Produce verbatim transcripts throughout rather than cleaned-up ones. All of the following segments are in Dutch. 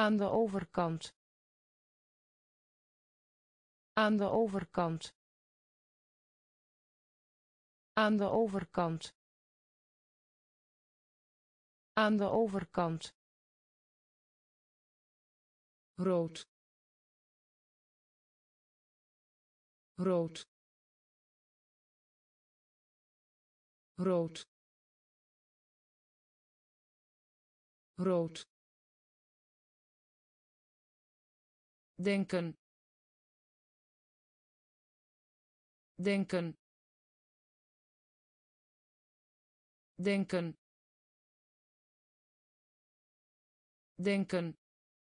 Aan de overkant. Aan de overkant. Aan de overkant. Aan de overkant. Rood. Rood. Rood. Rood. Denken. Denken. Denken. Denken.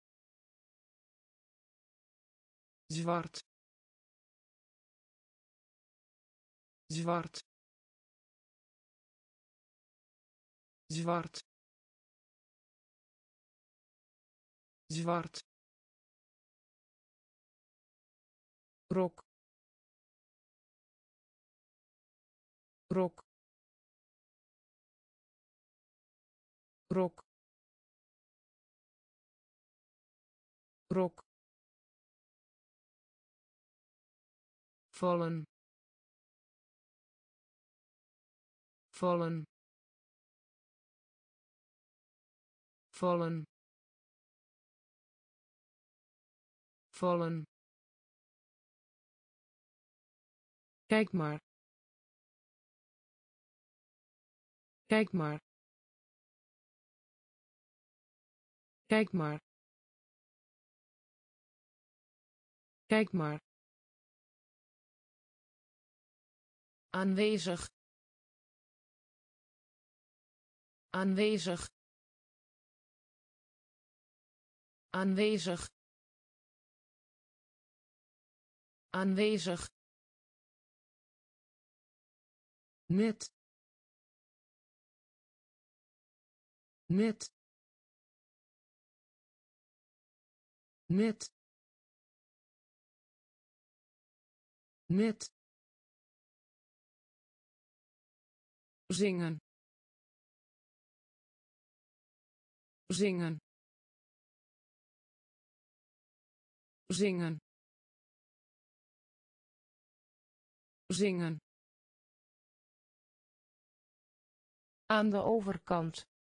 Zwart. Zwart. Zwart. Zwart. Rok. Rok. Rok. Rok. Vallen. Vallen. Vallen. Vallen. Kijk maar. Kijk maar. Kijk maar. Kijk maar. Aanwezig. Aanwezig. Aanwezig. Aanwezig. Net. Net. Net. Net. Zingen. Zingen. Zingen. Zingen. Aan de overkant.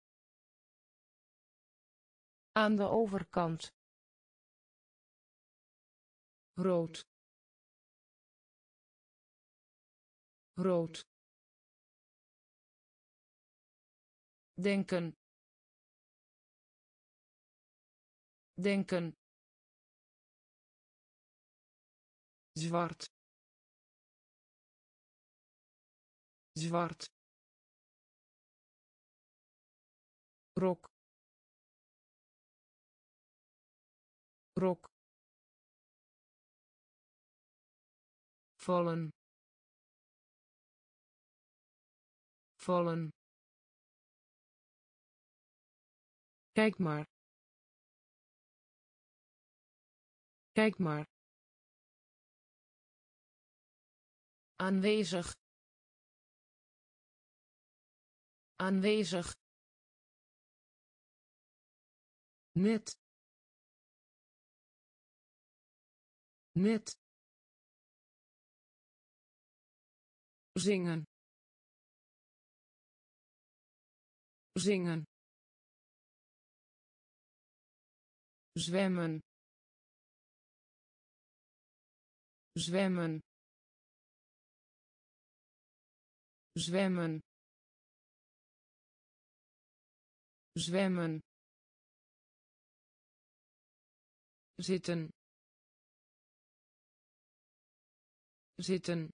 Aan de overkant. Rood. Rood. Denken. Denken. Zwart. Zwart. Rok. Rok. Vallen. Vallen. Kijk maar. Kijk maar. Aanwezig. Aanwezig. Net. Net. Zingen. Zingen. Zwemmen. Zwemmen. Zwemmen. Zwemmen. Zitten. Zitten.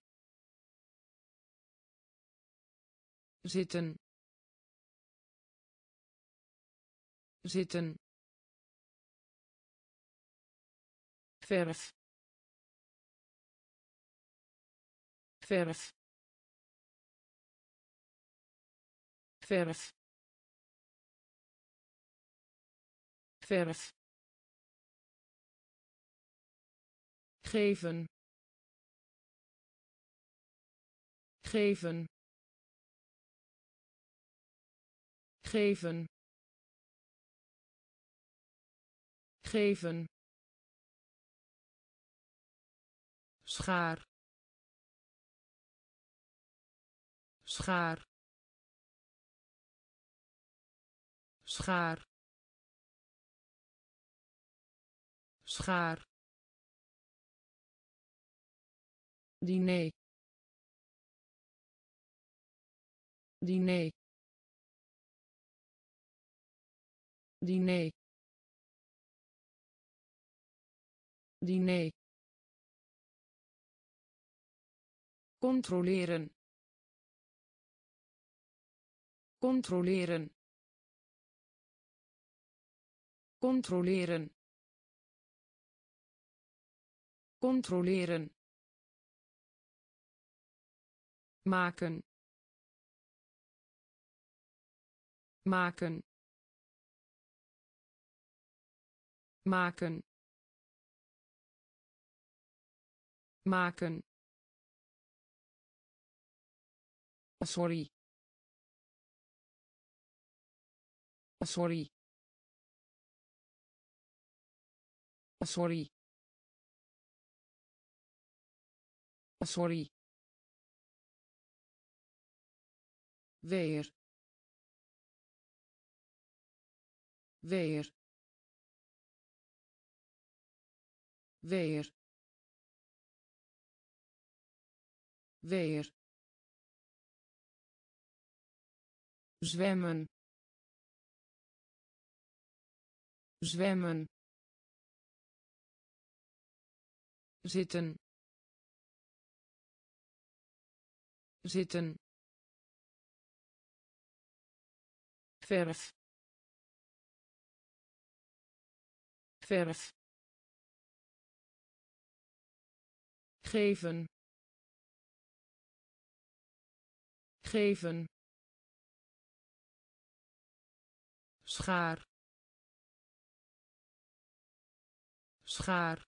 Zitten. Zitten. Verf. Verf. Verf. Verf. Geven. Geven. Geven. geven schaar schaar schaar schaar diner diner diner diner controleren controleren controleren controleren maken maken maken maken sorry sorry sorry sorry weer weer weer weer zwemmen zwemmen zitten zitten verf verf geven geven schaar schaar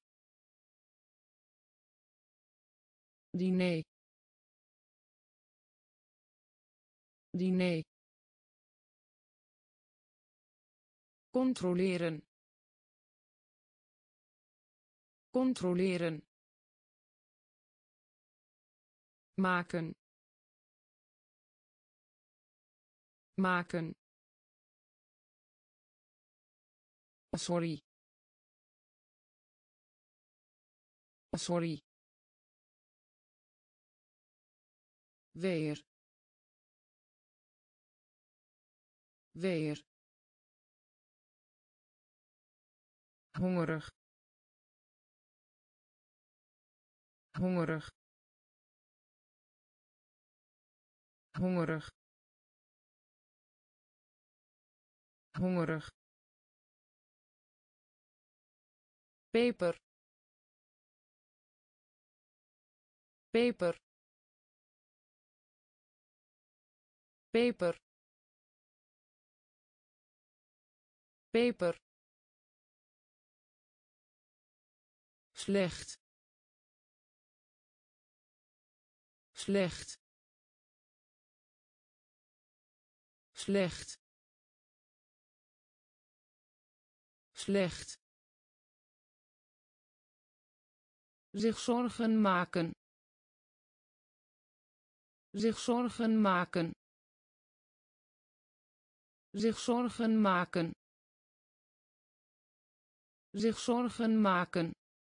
diner diner controleren controleren maken maken sorry sorry weer weer hongerig hongerig hongerig hongerig peper peper peper peper slecht slecht slecht slecht zich zorgen maken zich zorgen maken zich zorgen maken zich zorgen maken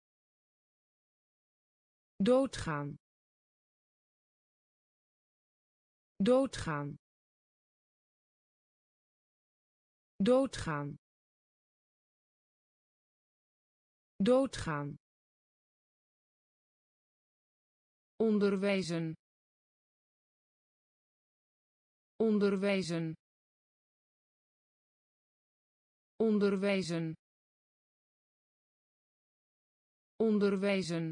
doodgaan doodgaan doodgaan doodgaan onderwijzen onderwijzen onderwijzen onderwijzen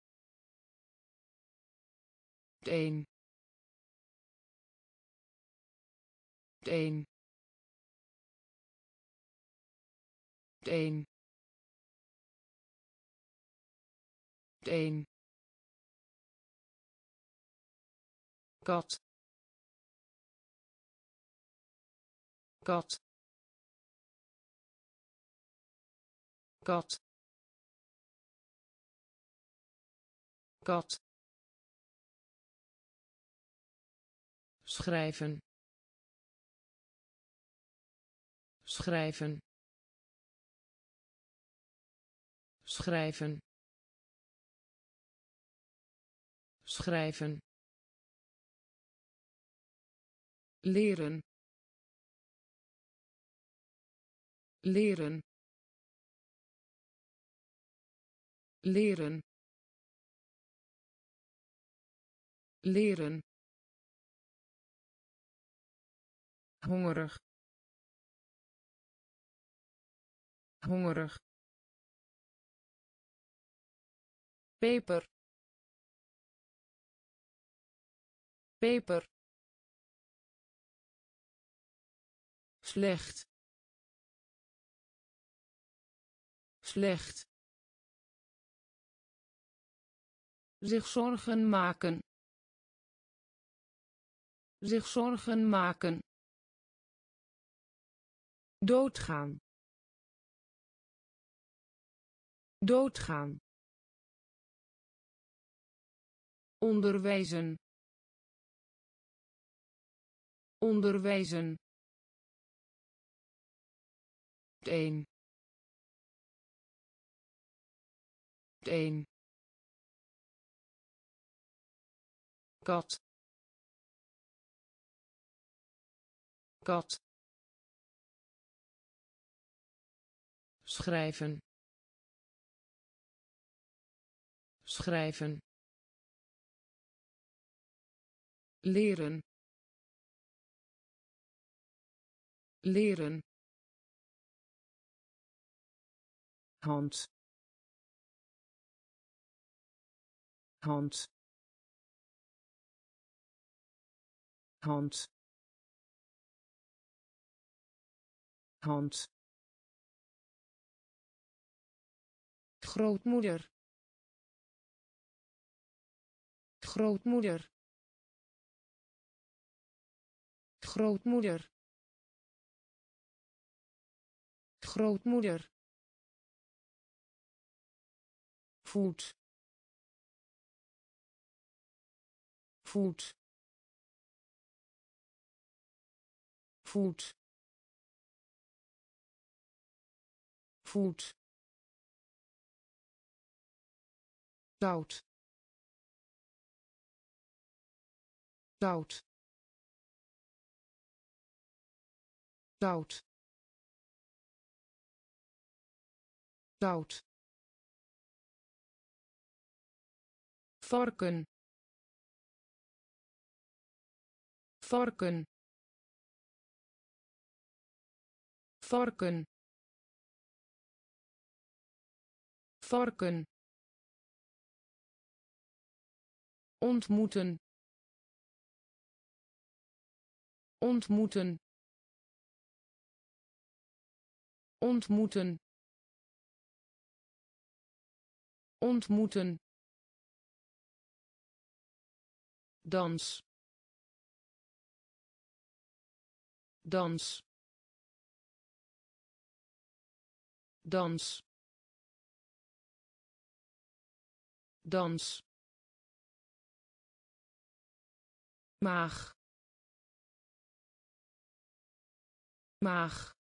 een een een een kat kat kat kat schrijven schrijven schrijven schrijven leren leren leren leren hongerig hongerig peper peper slecht slecht zich zorgen maken zich zorgen maken doodgaan doodgaan onderwijzen onderwijzen een een kat kat schrijven schrijven leren leren hand hand hand hand grootmoeder grootmoeder grootmoeder grootmoeder voet voet voet voet zout zout zout zout varken varken varken varken ontmoeten ontmoeten ontmoeten ontmoeten dans dans dans dans maag maag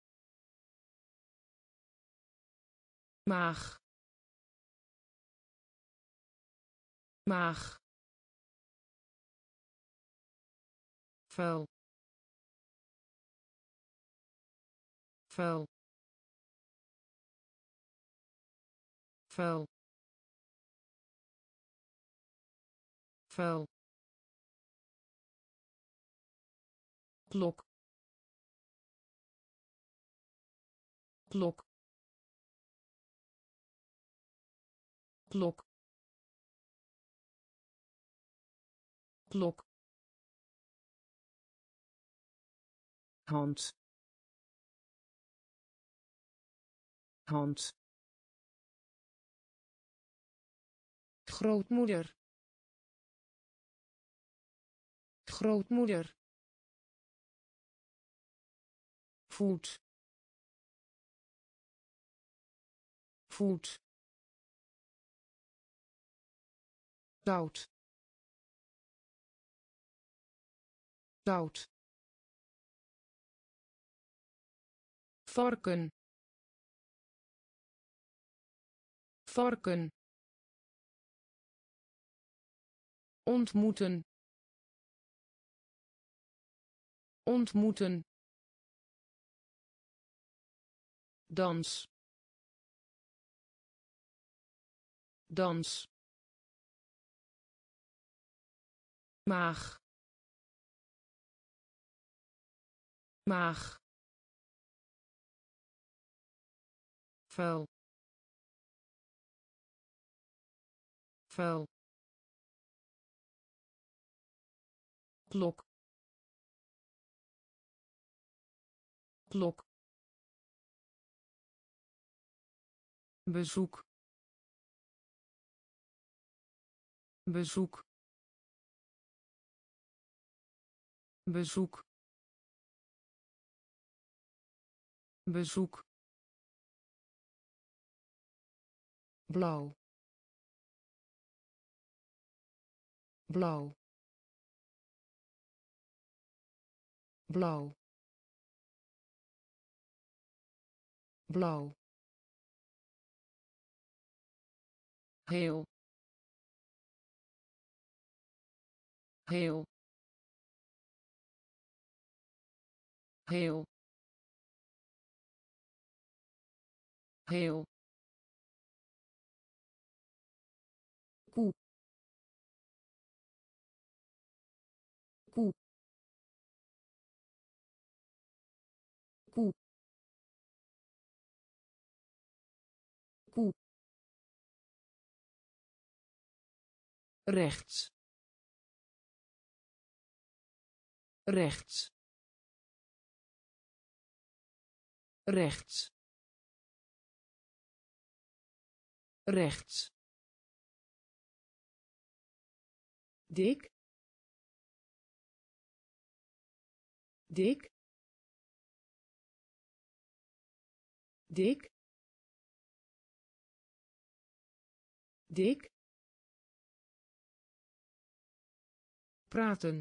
maag maag vuil vuil vuil vuil klok klok klok klok hand hand grootmoeder grootmoeder voet voet zout zout varken varken ontmoeten ontmoeten dans dans maag maag vuil vuil klok klok bezoek bezoek bezoek bezoek blauw blauw blauw blauw heel heel heel heel koe koe koe koe rechts rechts rechts rechts dik dik dik dik praten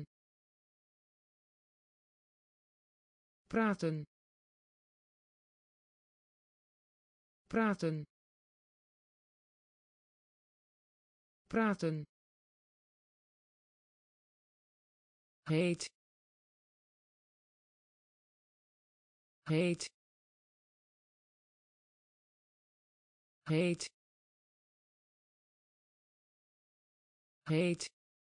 praten praten praten heet heet heet heet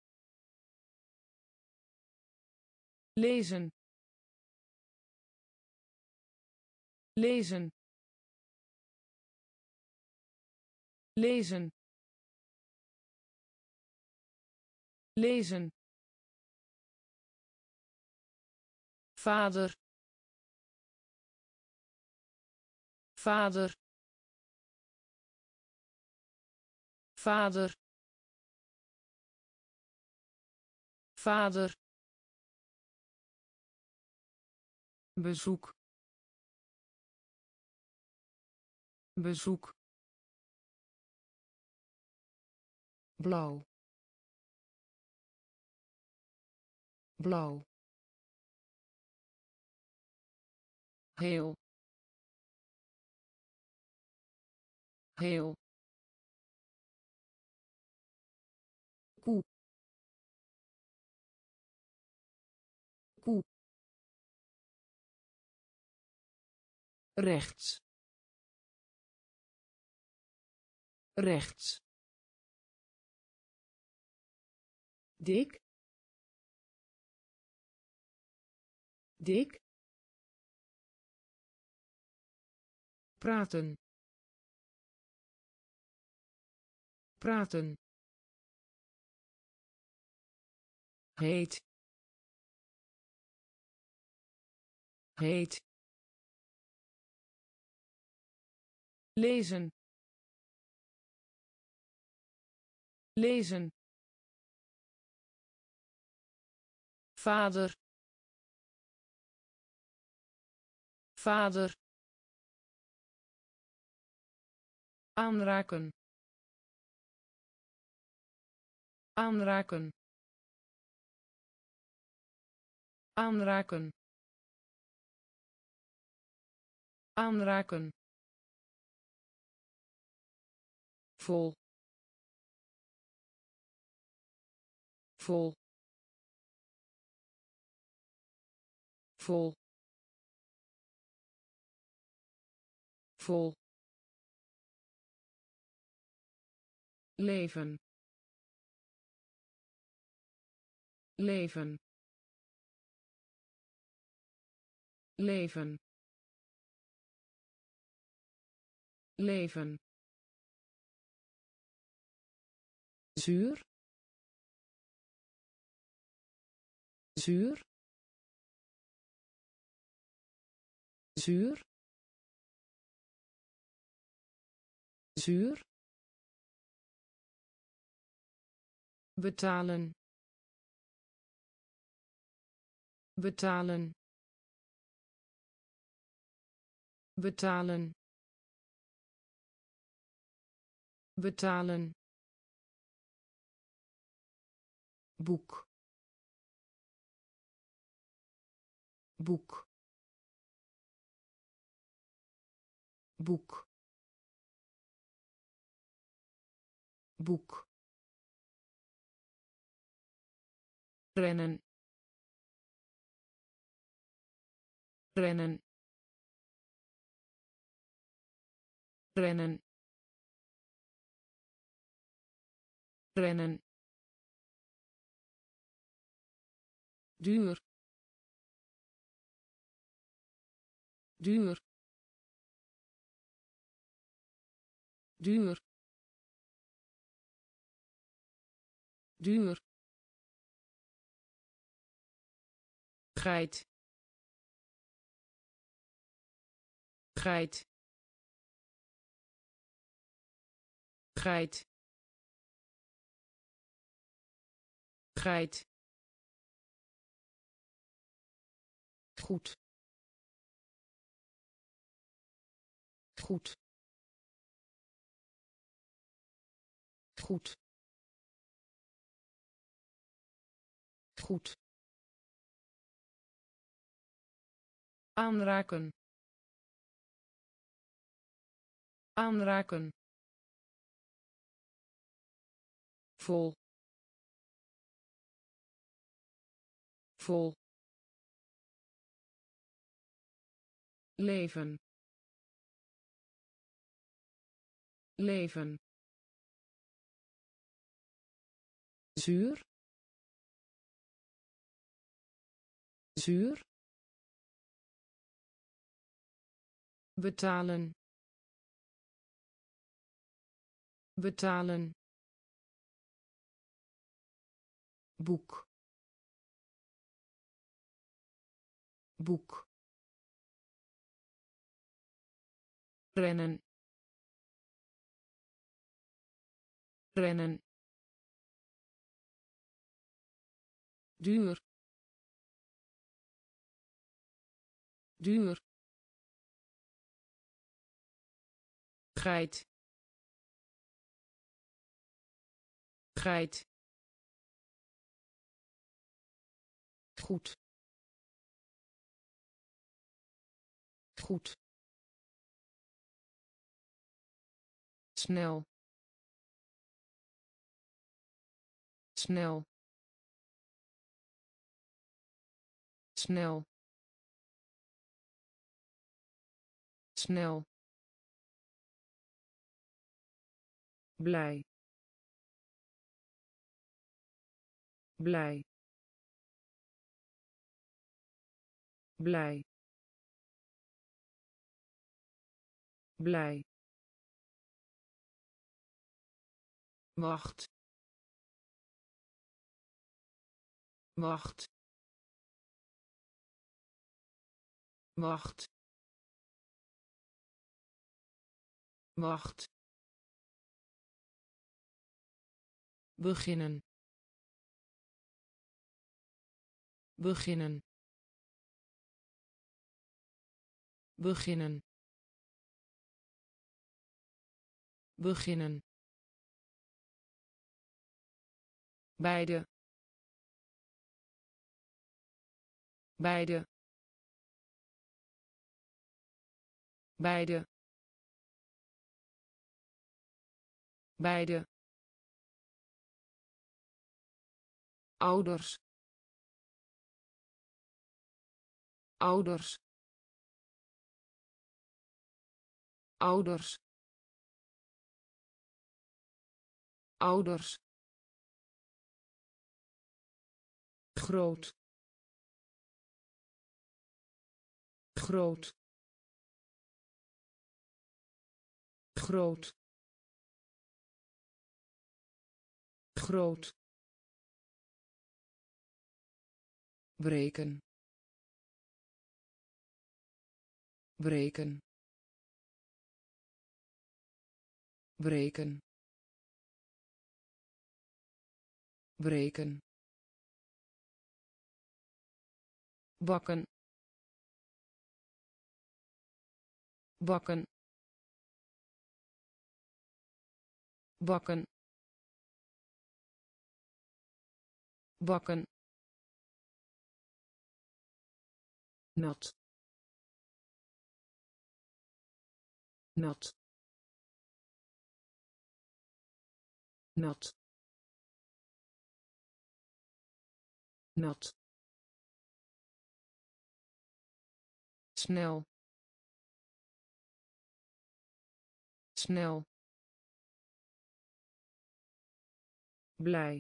lezen lezen lezen lezen vader vader vader vader bezoek bezoek blauw blauw heel heel koe koe rechts rechts dik dik praten praten heet heet lezen lezen vader vader aanraken, aanraken, aanraken, aanraken, vol, vol, vol, vol, leven, leven, leven, leven, zuur, zuur, zuur, zuur, betalen, betalen, betalen, betalen, boek, boek, boek, boek, rennen, rennen, rennen, rennen, duur, duur, duur, duur, geit, geit, geit, geit, goed, goed, goed, goed, aanraken, aanraken, vol, vol, leven, leven, zuur, zuur, betalen, betalen, boek, boek, rennen, rennen, duur, duur, geit, geit, goed, goed, snel, snel, snel, snel, blij, blij, blij, blij, wacht, wacht, wacht, wacht, beginnen, beginnen, beginnen, beginnen, beide, beide, beide, beide, ouders, ouders, ouders, ouders, groot, groot, groot, groot, breken, breken, breken, breken, bakken, bakken, bakken, bakken, nat, nat, nat, nat, snel, snel, blij,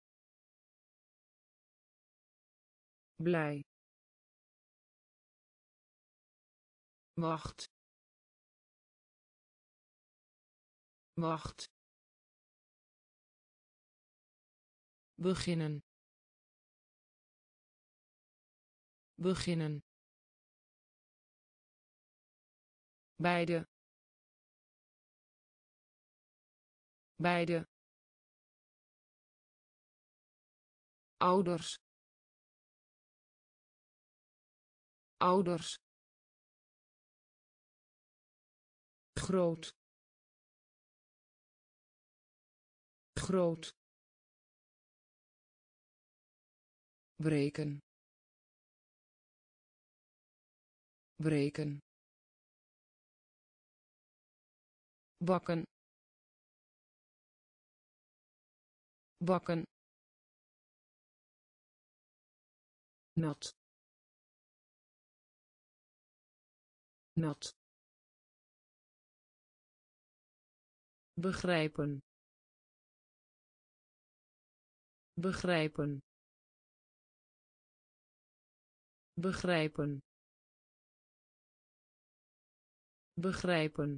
blij, wacht, wacht, beginnen, beginnen, beide, beide, ouders, ouders, groot, groot, breken, breken, bakken, bakken, nat, nat, begrijpen, begrijpen, begrijpen, begrijpen,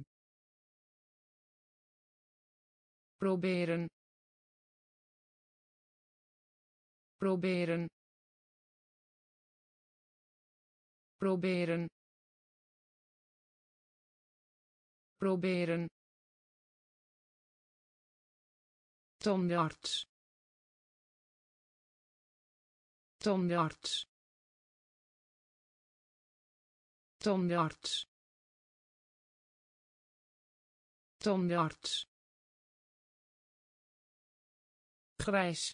proberen, proberen, proberen, proberen, tandarts, tandarts, tandarts, tandarts, grijs,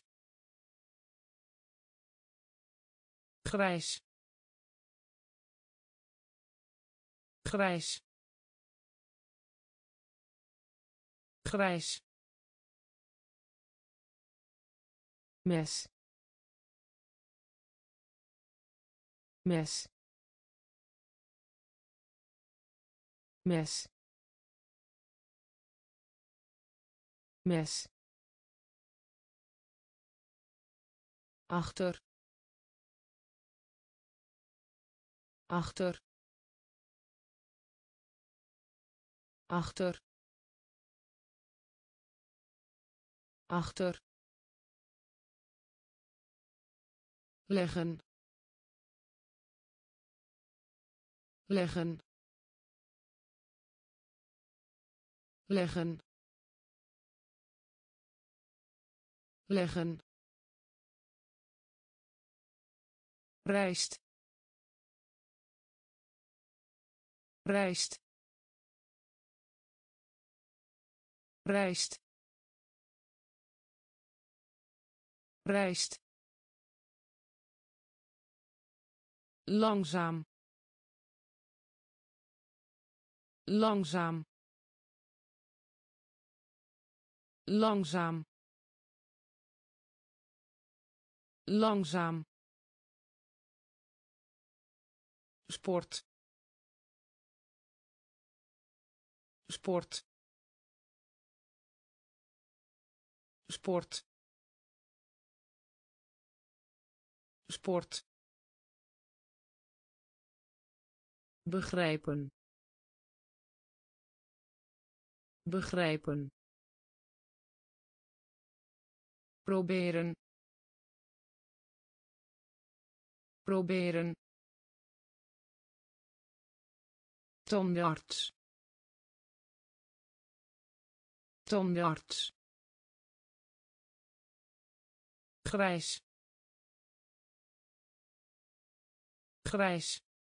grijs, grijs, grijs, mes, mes, mes, mes, achter, achter, achter, achter, leggen, leggen, leggen, leggen, rijst, rijst, rijst rijst langzaam langzaam langzaam langzaam sport sport sport sport begrijpen begrijpen proberen proberen tandarts tandarts grijs grijs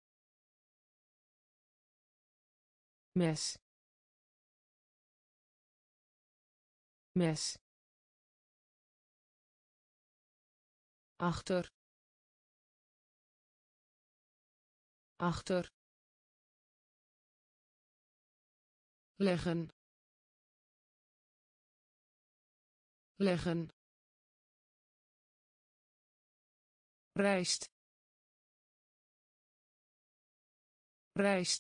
mes mes achter achter leggen leggen rijst rijst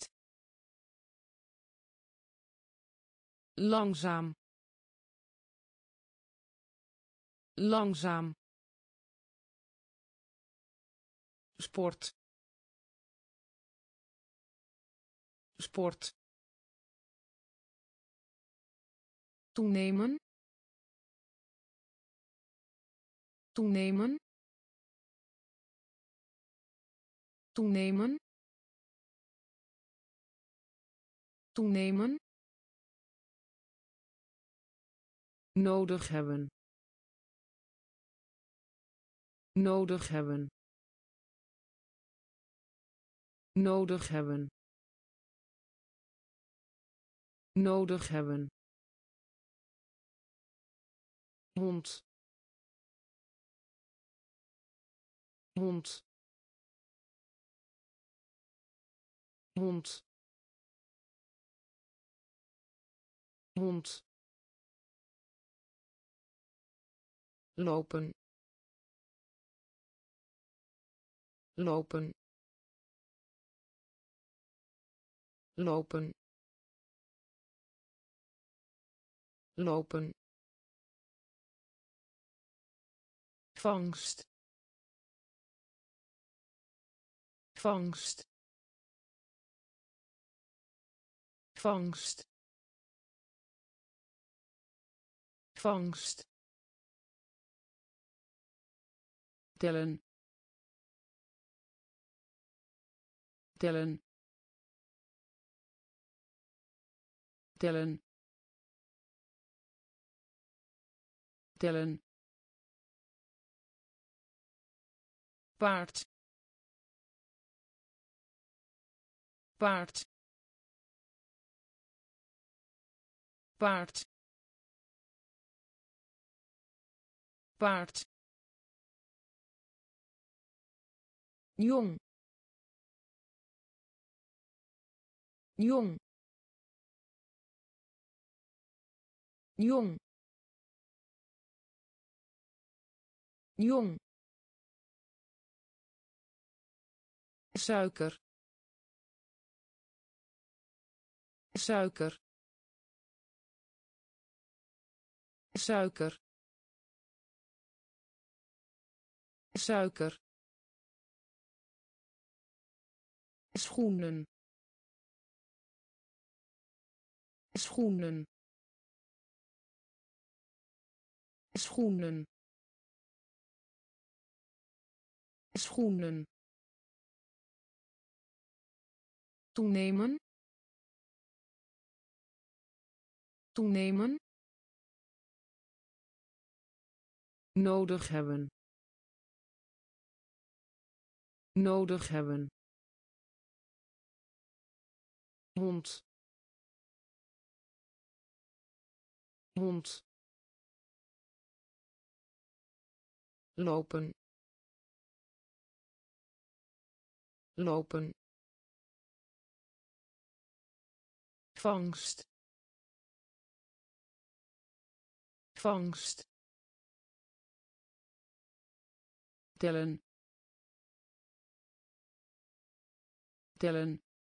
langzaam langzaam sport sport toenemen toenemen toenemen toenemen nodig hebben nodig hebben nodig hebben nodig hebben hond hond hond hond lopen lopen lopen lopen vangst vangst vangst vangst tellen tellen tellen tellen paard paard paard paard jong jong jong jong suiker suiker suiker suiker schoenen schoenen schoenen schoenen toenemen toenemen nodig hebben nodig hebben hond hond, lopen, lopen, vangst, vangst, tellen, tellen,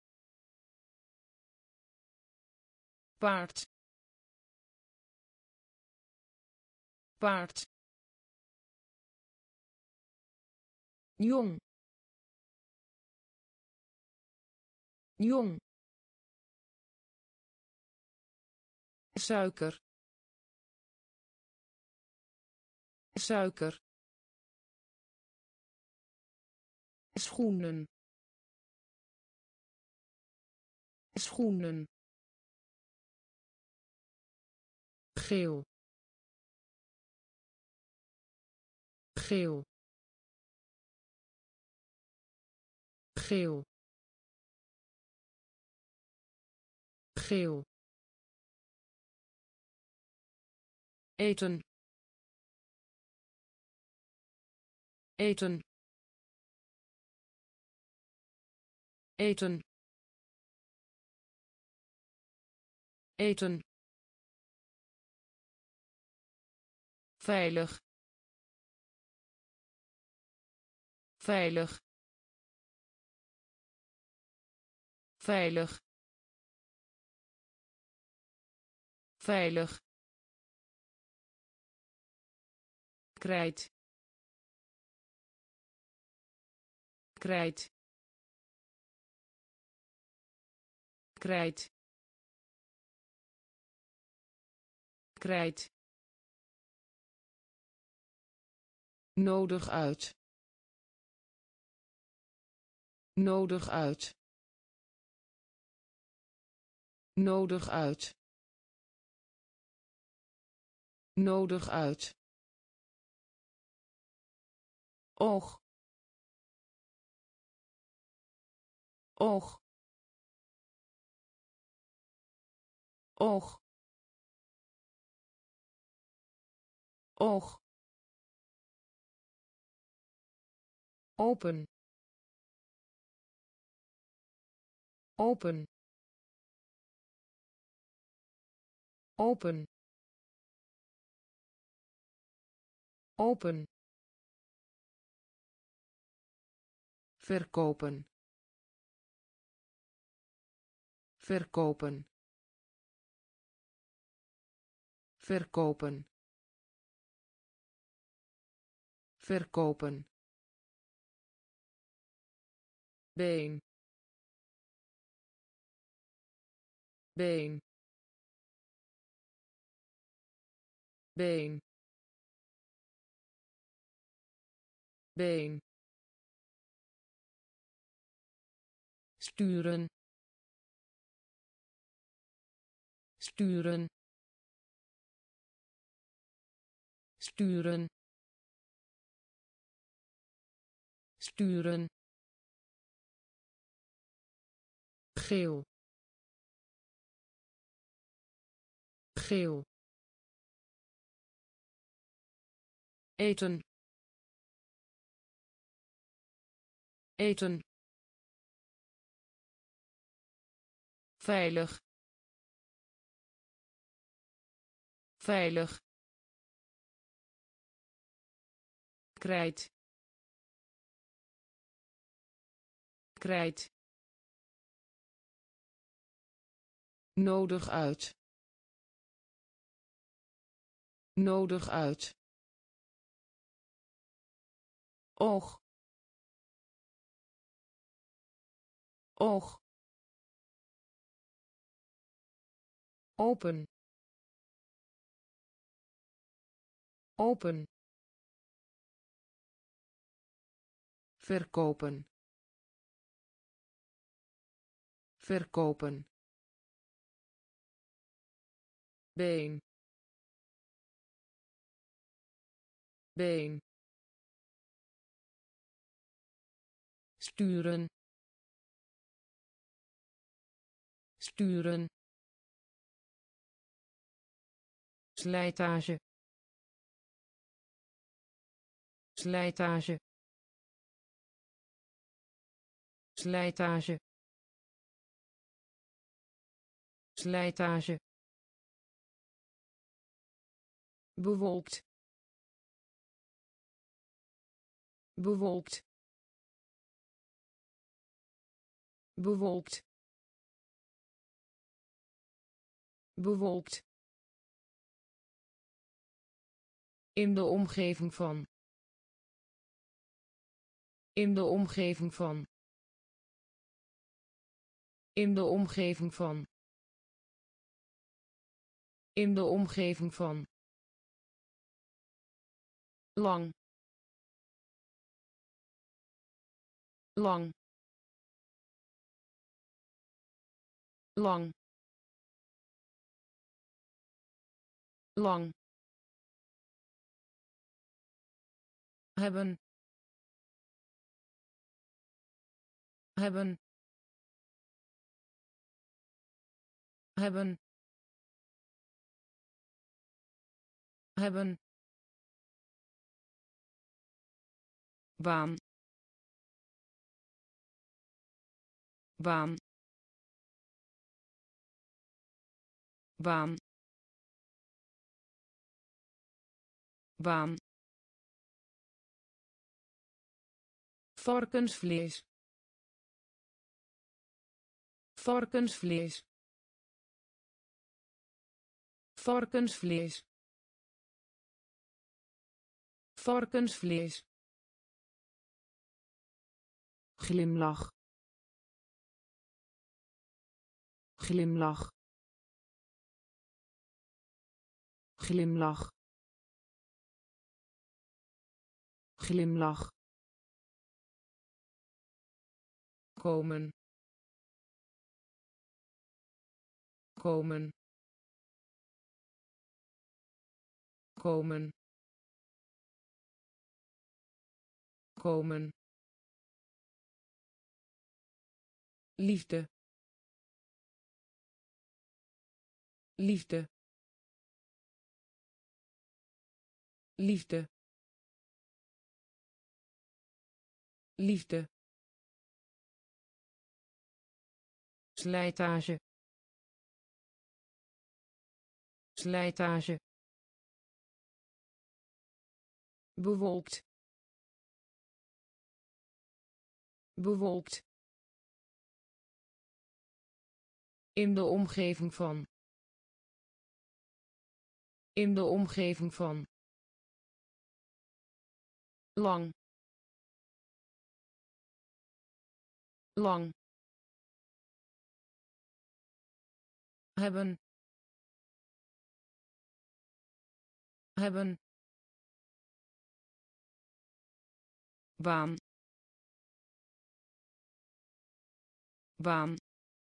paard, paard, jong, jong, suiker, suiker, schoenen, schoenen, geel, geel, geel, geel, eten, eten, eten, eten, veilig, veilig, veilig, veilig, krijt, krijt, krijt, krijt, nodig uit, nodig uit, nodig uit, nodig uit, oog, oog, oog, oog, open, open, open, open, verkopen, verkopen, verkopen, verkopen, been, been, been, been, sturen, sturen, sturen, sturen, geel, geel, eten, eten, veilig, veilig, krijt, krijt, nodig uit, nodig uit, oog, oog, open, open, verkopen, verkopen, been, been, sturen, sturen, slijtage slijtage slijtage slijtage bewolkt bewolkt bewolkt bewolkt in de omgeving van in de omgeving van in de omgeving van in de omgeving van lang lang lang lang hebben hebben hebben hebben baan baan baan baan varkensvlees varkensvlees varkensvlees varkensvlees glimlach glimlach glimlach glimlach komen komen komen komen liefde liefde liefde liefde slijtage slijtage bewolkt bewolkt in de omgeving van in de omgeving van lang lang hebben hebben baan baan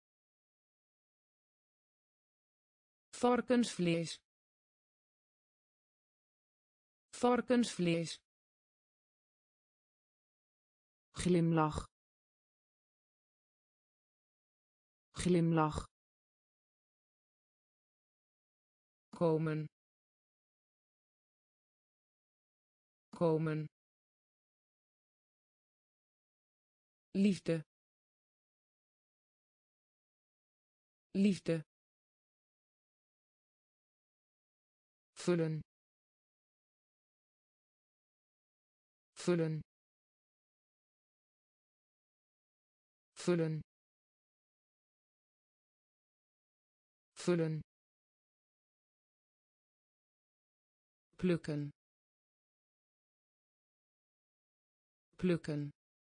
varkensvlees varkensvlees glimlach glimlach komen komen liefde liefde vullen vullen vullen vullen plukken plukken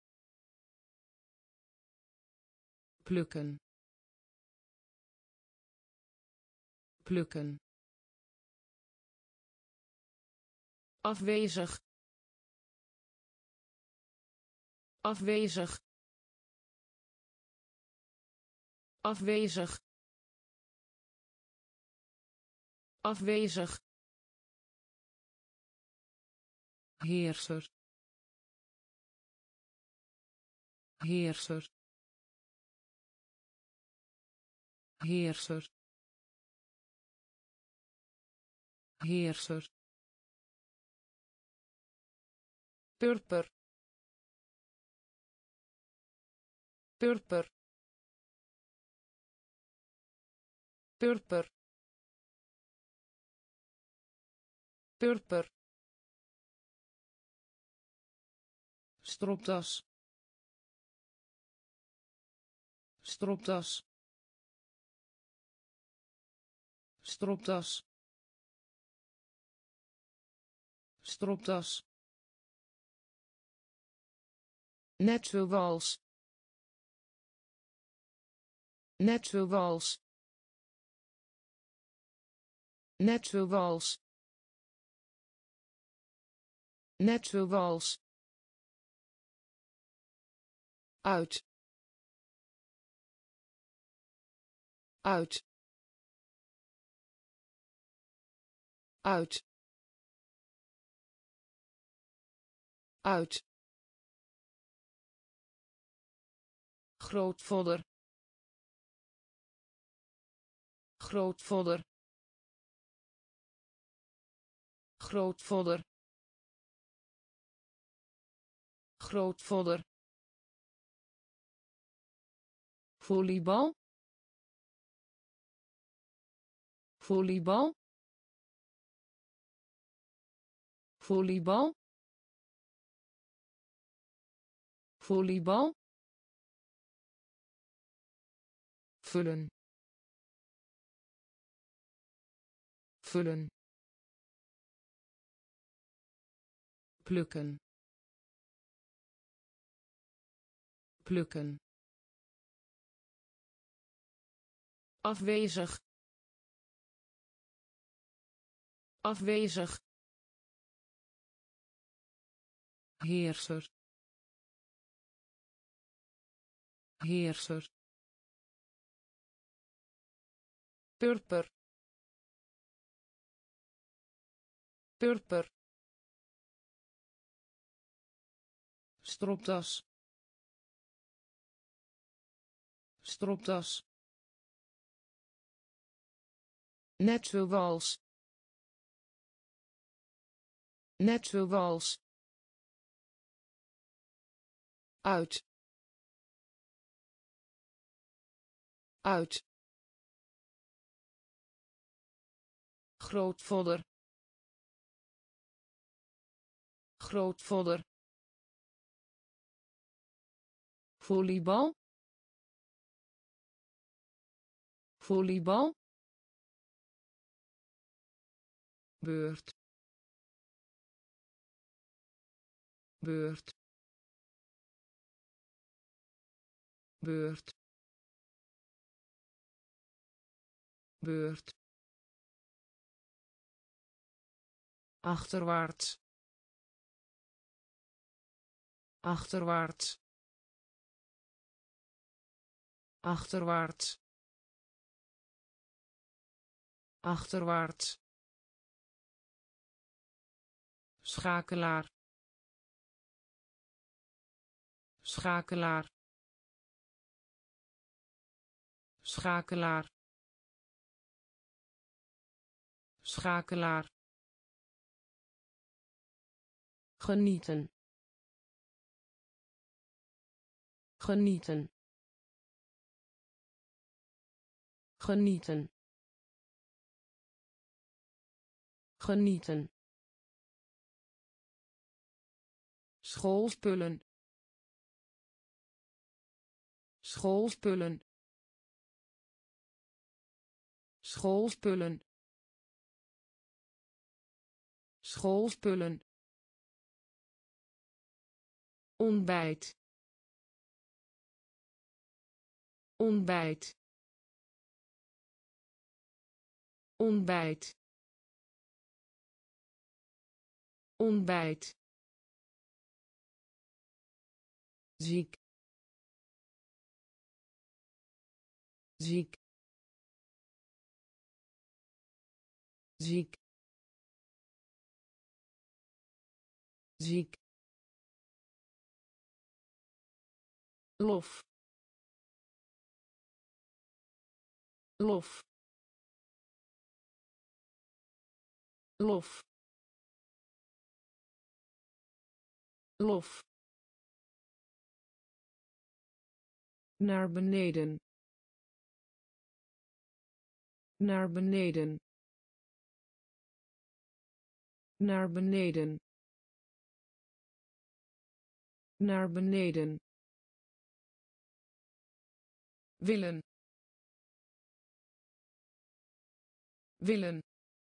plukken plukken afwezig afwezig afwezig afwezig heerser heerser heerser heerser, purper, purper, purper, purper, stropdas, stropdas, stropdas, stropdas, net zoals, net zoals, net zoals, net zoals, uit, uit, uit, uit, grootvader, grootvader, grootvader, grootvader, volleybal, volleybal, volleybal, volleybal, vullen, vullen, plukken, plukken, afwezig, afwezig, heerser, heerser, purper, purper, stropdas, stropdas, net zoals, net zoals, uit, uit, grootvader, grootvader, volleybal, volleybal, beurt, beurt, beurt, beurt, achterwaarts, achterwaarts, achterwaarts, achterwaarts, schakelaar, schakelaar, schakelaar, schakelaar, genieten, genieten, genieten, genieten, schoolspullen, schoolspullen, schoolspullen, schoolspullen, ontbijt, ontbijt, ontbijt, ontbijt, ziek, ziek, ziek, ziek, lof, lof, lof, lof, naar beneden, naar beneden, naar beneden, naar beneden, willen, willen,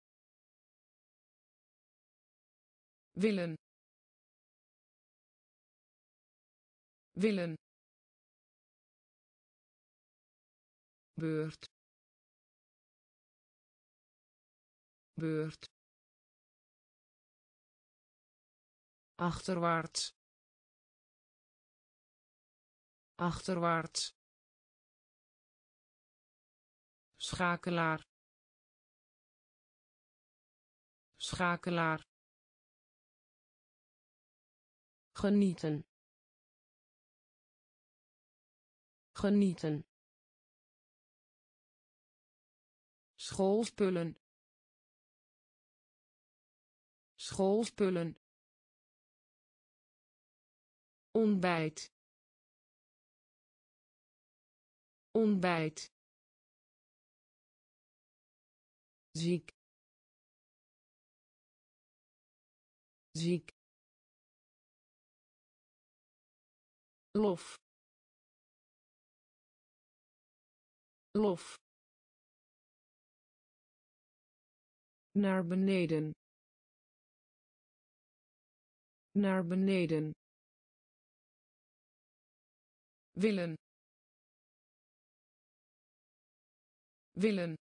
willen, willen, beurt, beurt, achterwaarts, achterwaarts, schakelaar, schakelaar, genieten, genieten, schoolspullen, schoolspullen, ontbijt, ontbijt, ziek, ziek, lof, lof, naar beneden, naar beneden, willen, willen,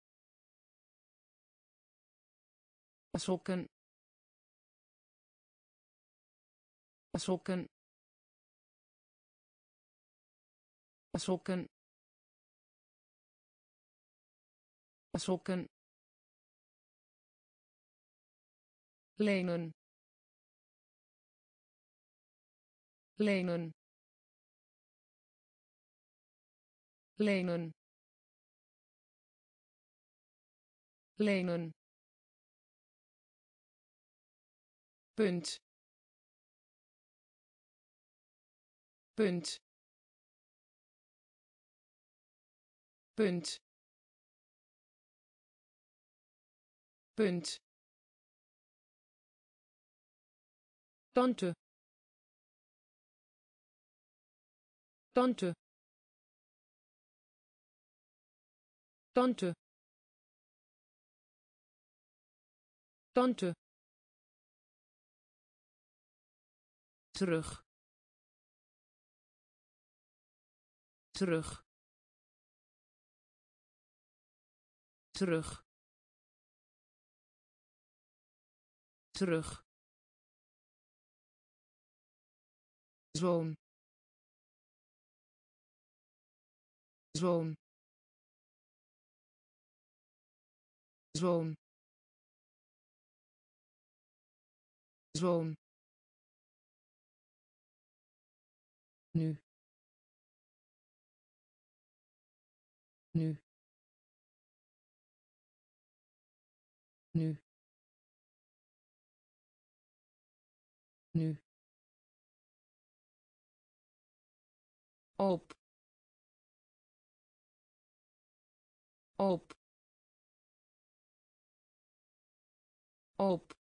sokken, sokken, sokken, sokken, lenen, lenen, lenen, lenen, punt, punt, punt, punt, tante, tante, tante, tante, terug, terug, terug, terug, zoon, zoon, zoon, zoon, nu, nu, nu, nu, op, op, op,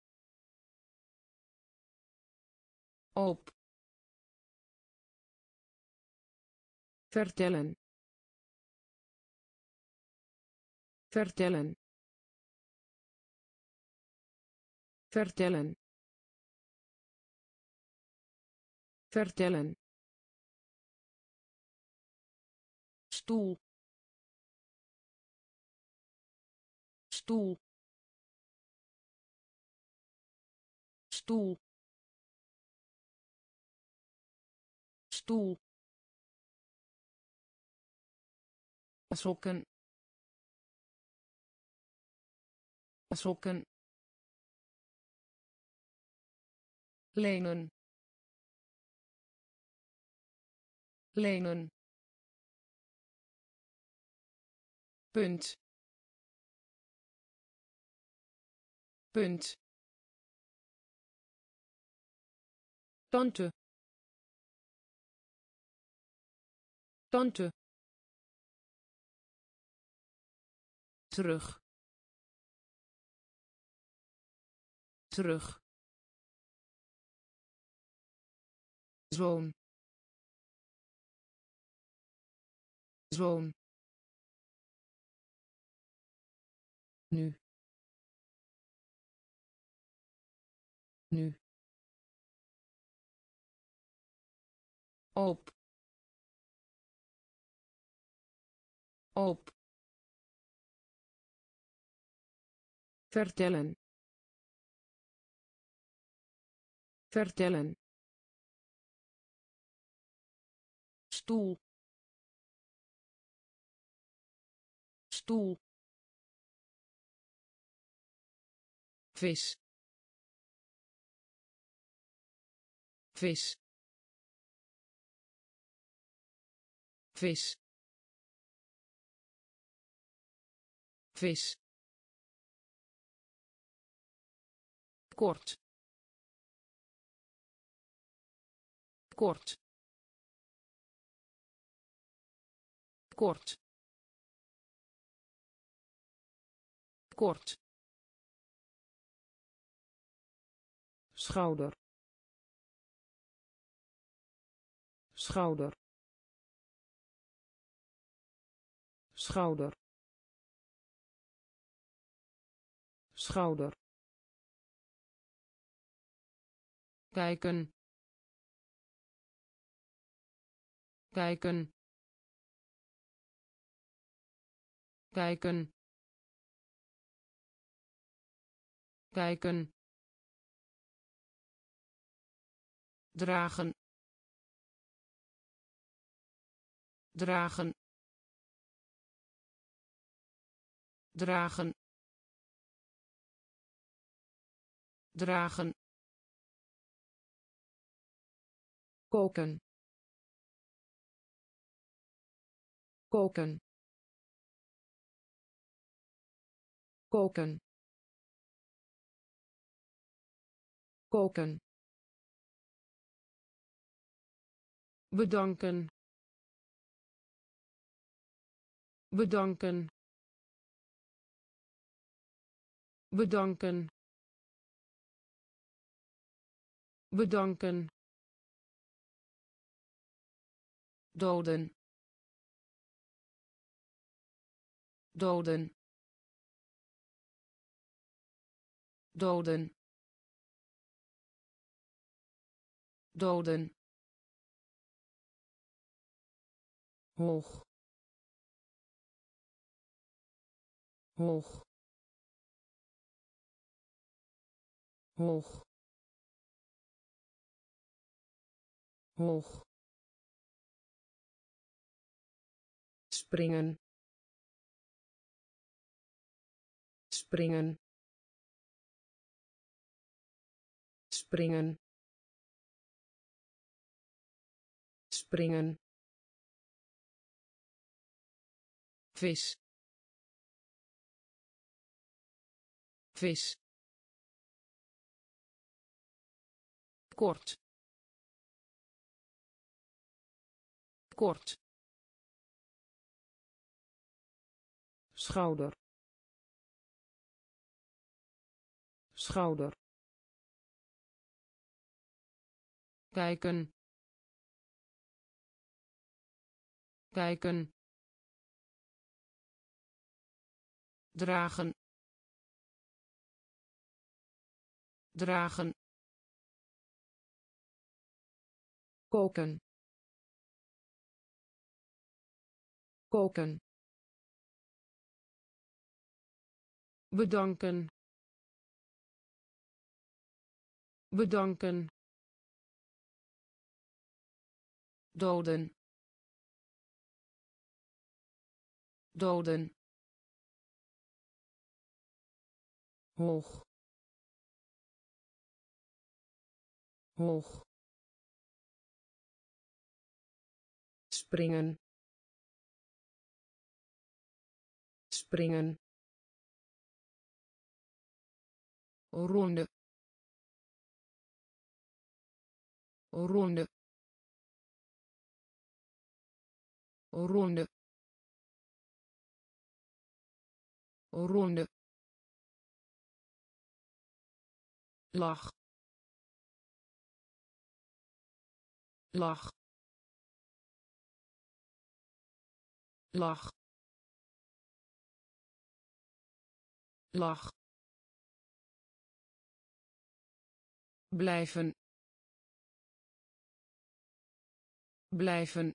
op, vertellen, vertellen, vertellen, vertellen, stoel, stoel, stoel, stoel, sokken, sokken, lenen, lenen, punt, punt, tante, tante, terug, terug, zoon, zoon, nu, nu, op, op, vertellen, vertellen, stoel, stoel, vis, vis, vis, vis, kort, kort, kort, kort, schouder, schouder, schouder, schouder, kijken, kijken, kijken, kijken, dragen, dragen, dragen, dragen, koken, koken, koken, koken, bedanken, bedanken, bedanken, bedanken, doden, doden, doden, doden, hoog, hoog, hoog, hoog, springen, springen, springen, springen, vis, vis, kort, kort, schouder, schouder, kijken, kijken, dragen, dragen, koken, koken, bedanken, bedanken, doden, doden, hoog, hoog, springen, springen, ronde ronde ronde ronde lach lach lach lach blijven blijven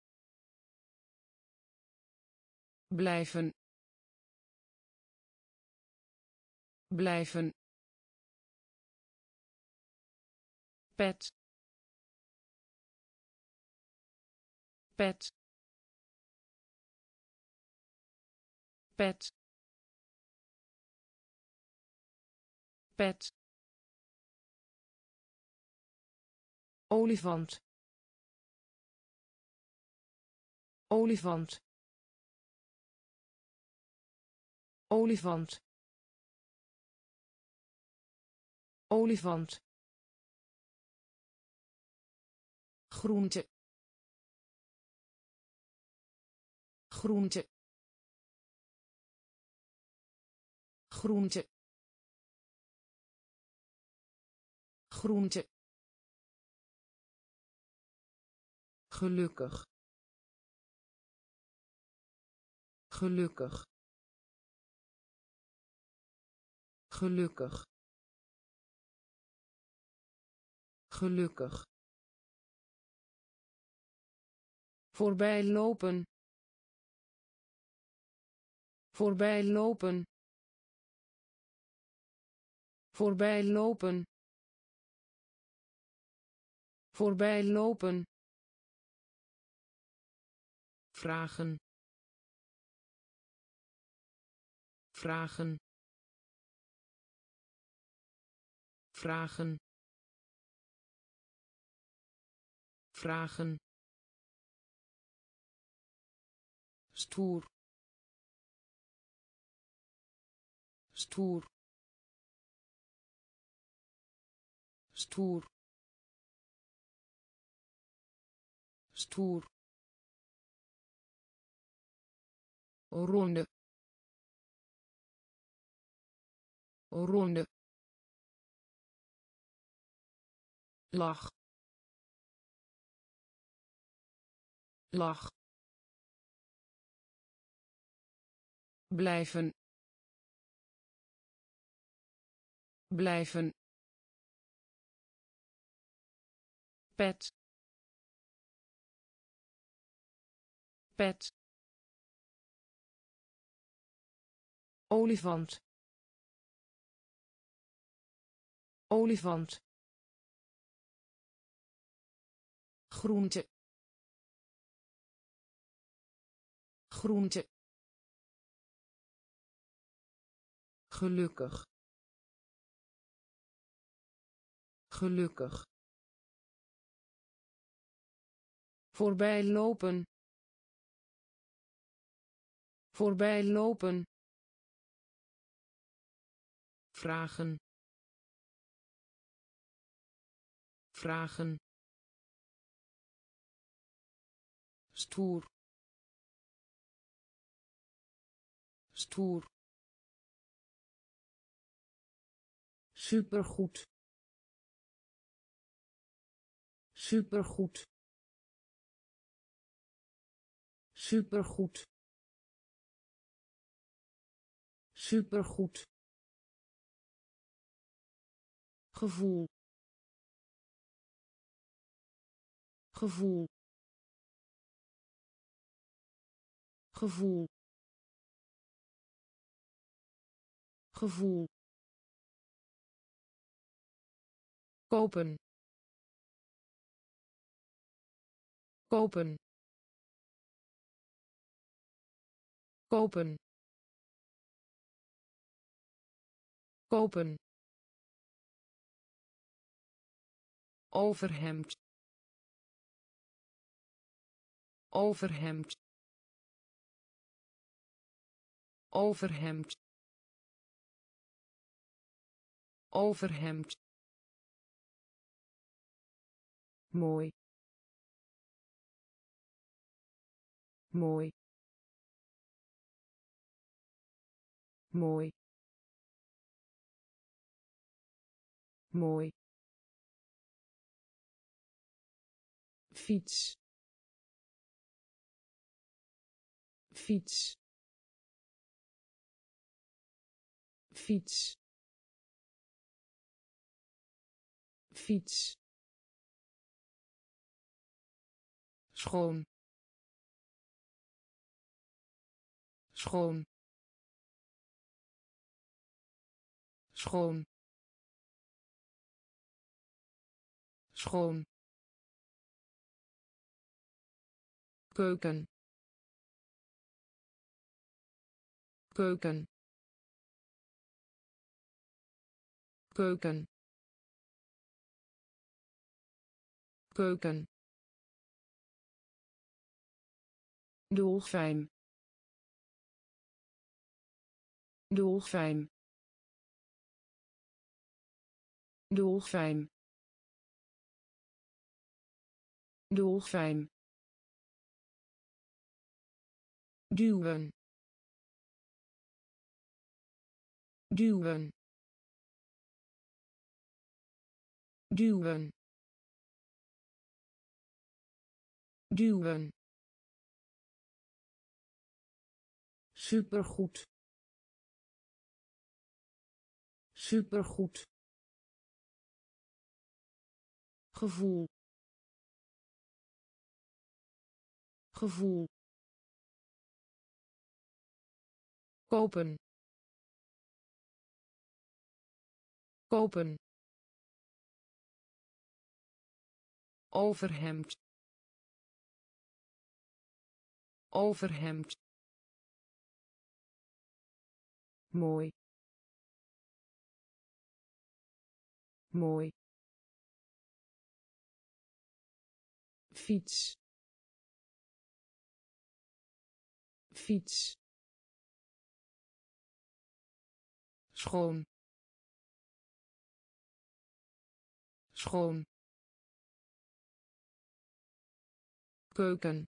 blijven blijven pet pet pet pet olifant olifant olifant olifant groente groente groente groente gelukkig gelukkig gelukkig gelukkig voorbij lopen voorbij lopen voorbij lopen voorbij lopen vragen vragen vragen vragen stoer stoer stoer stoer ronde ronde lach lach blijven blijven pet pet olifant olifant groente groente gelukkig gelukkig voorbij lopen voorbij lopen vragen vragen stoer stoer supergoed supergoed supergoed supergoed gevoel gevoel gevoel gevoel kopen kopen kopen kopen overhemd overhemd overhemd overhemd, mooi, mooi, mooi, mooi, fiets, fiets, fiets, fiets, schoon, schoon, schoon, schoon, keuken, keuken, keuken, keuken, dolfijn, dolfijn, dolfijn, dolfijn, duwen, duwen, duwen, duwen, supergoed, supergoed, gevoel, gevoel, kopen, kopen, overhemd, overhemd, mooi, mooi, fiets, fiets, schoon, schoon, keuken,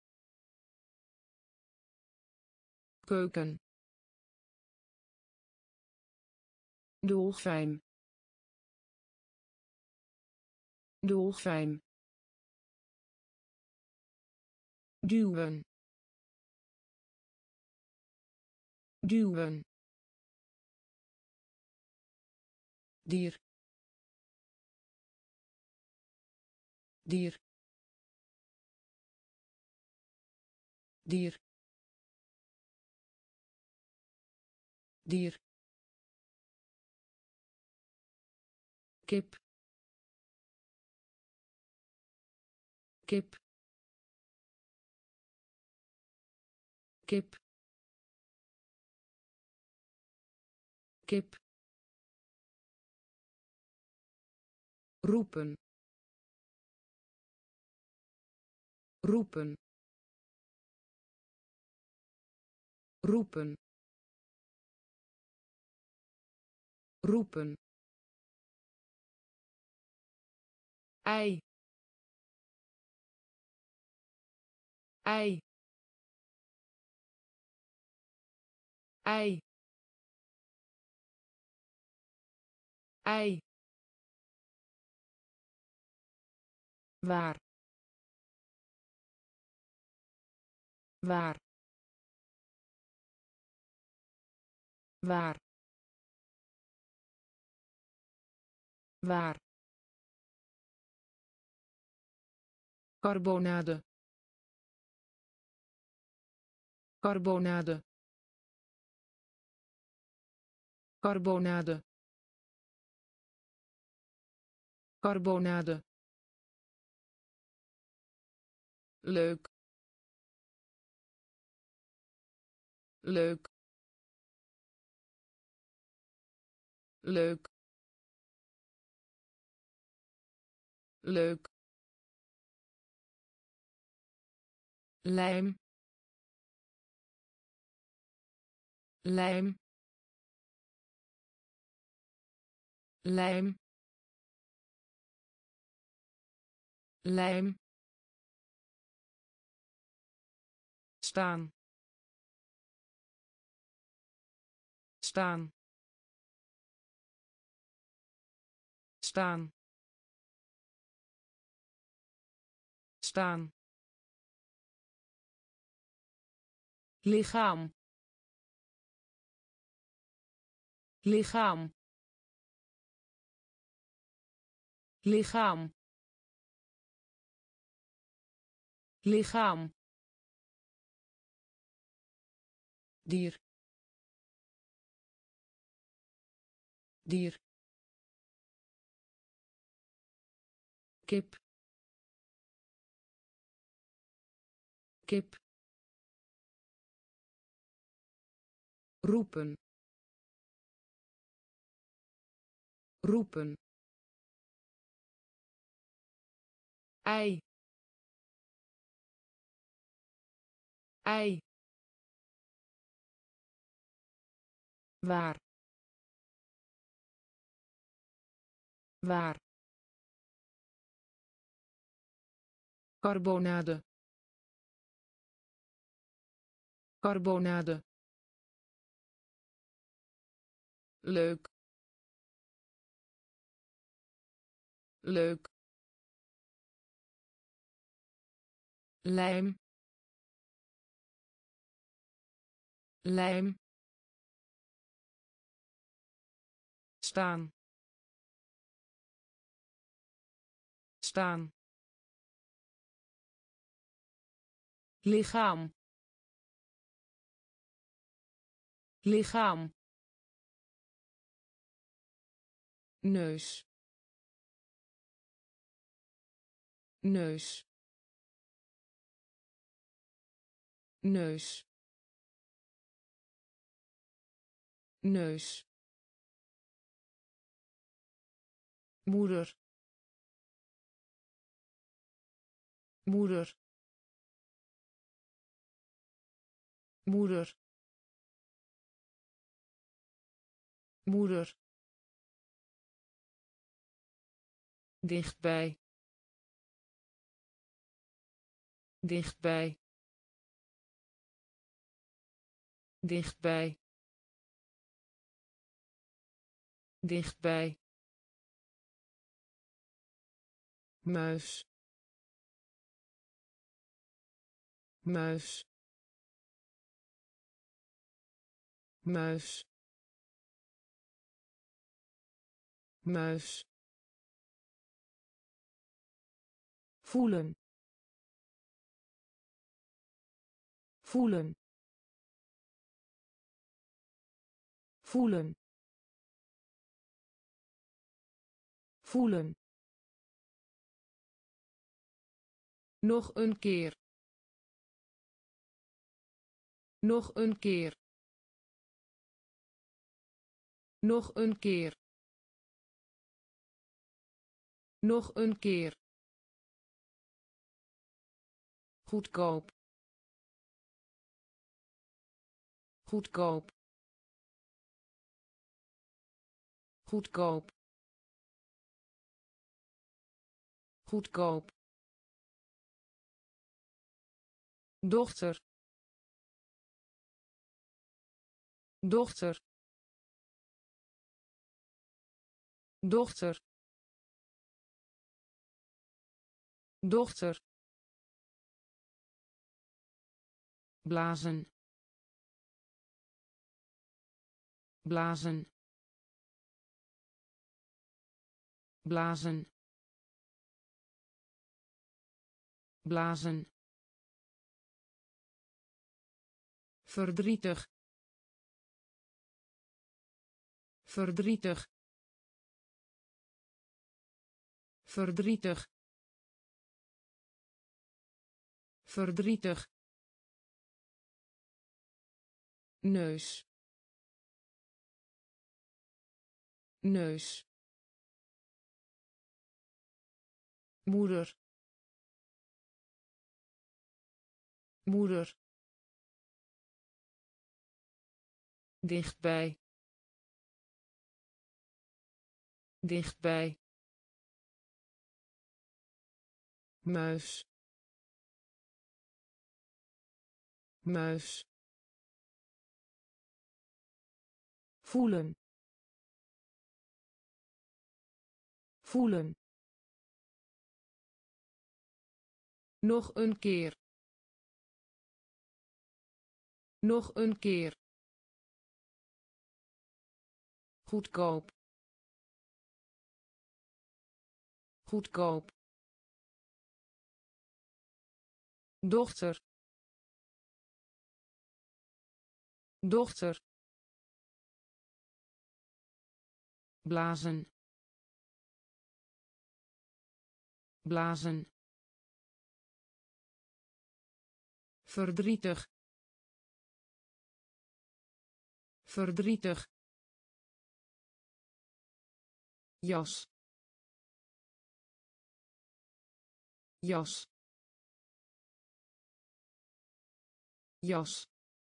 keuken, dolfijn, dolfijn, duwen, duwen, dier, dier, dier, dier, kip, kip, kip, kip, roepen, roepen, roepen, roepen, ei, ei, ei, ei, waar, waar, waar, waar, carbonade, carbonade, carbonade, carbonade, leuk, leuk, leuk, leuk, lijm, lijm, lijm, lijm, staan, staan, staan, staan, lichaam, lichaam, lichaam, lichaam, dier, dier, kip, kip, roepen, roepen, ei, ei, waar, waar, carbonade, carbonade, leuk, leuk, lijm, lijm, staan, staan, lichaam, lichaam, neus, neus, neus, neus, moeder, moeder, moeder, moeder, dichtbij, dichtbij, dichtbij, dichtbij, muis, muis, muis, muis, voelen, voelen, voelen, voelen, nog een keer, nog een keer, nog een keer, nog een keer, goedkoop, goedkoop, goedkoop, goedkoop, dochter, dochter, dochter, dochter, blazen, blazen, blazen, blazen, verdrietig, verdrietig, verdrietig, verdrietig, neus, neus, moeder, moeder, dichtbij, dichtbij, muis, muis, voelen, voelen, nog een keer, nog een keer, goedkoop, goedkoop, dochter, dochter, blazen, blazen, verdrietig, verdrietig, jas, jas, jas,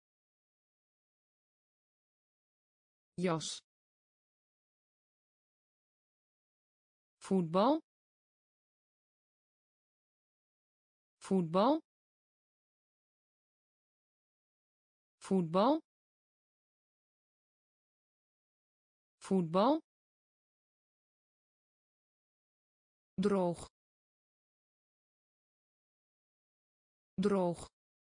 jas, voetbal, voetbal, voetbal, voetbal, droog, droog,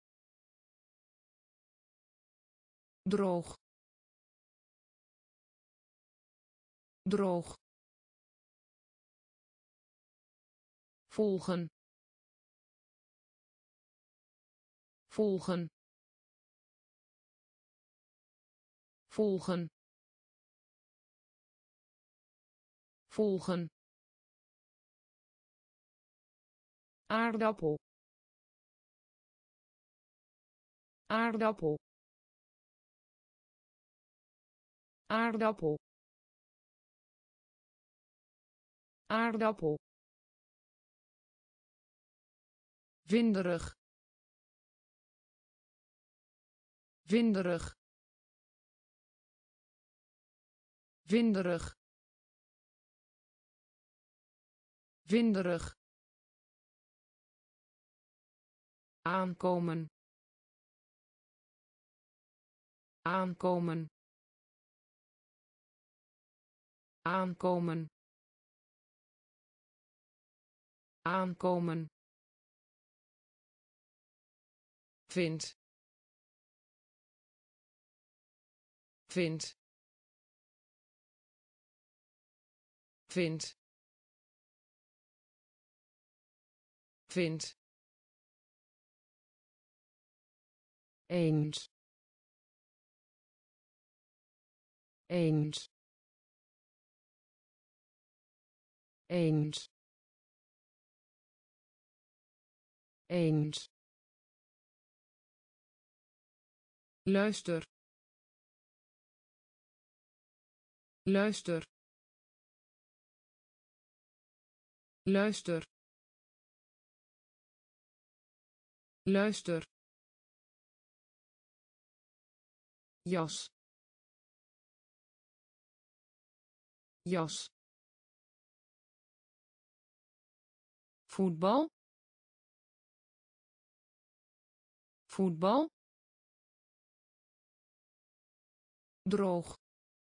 droog, droog, volgen, volgen, volgen, volgen, aardappel, aardappel, aardappel, aardappel, winderig, winderig, winderig, winderig, aankomen, aankomen, aankomen, aankomen, vind, vind, vind, vind, eens, eens, eens, eens, luister, luister, luister, luister, jas, jas, voetbal, voetbal, droog,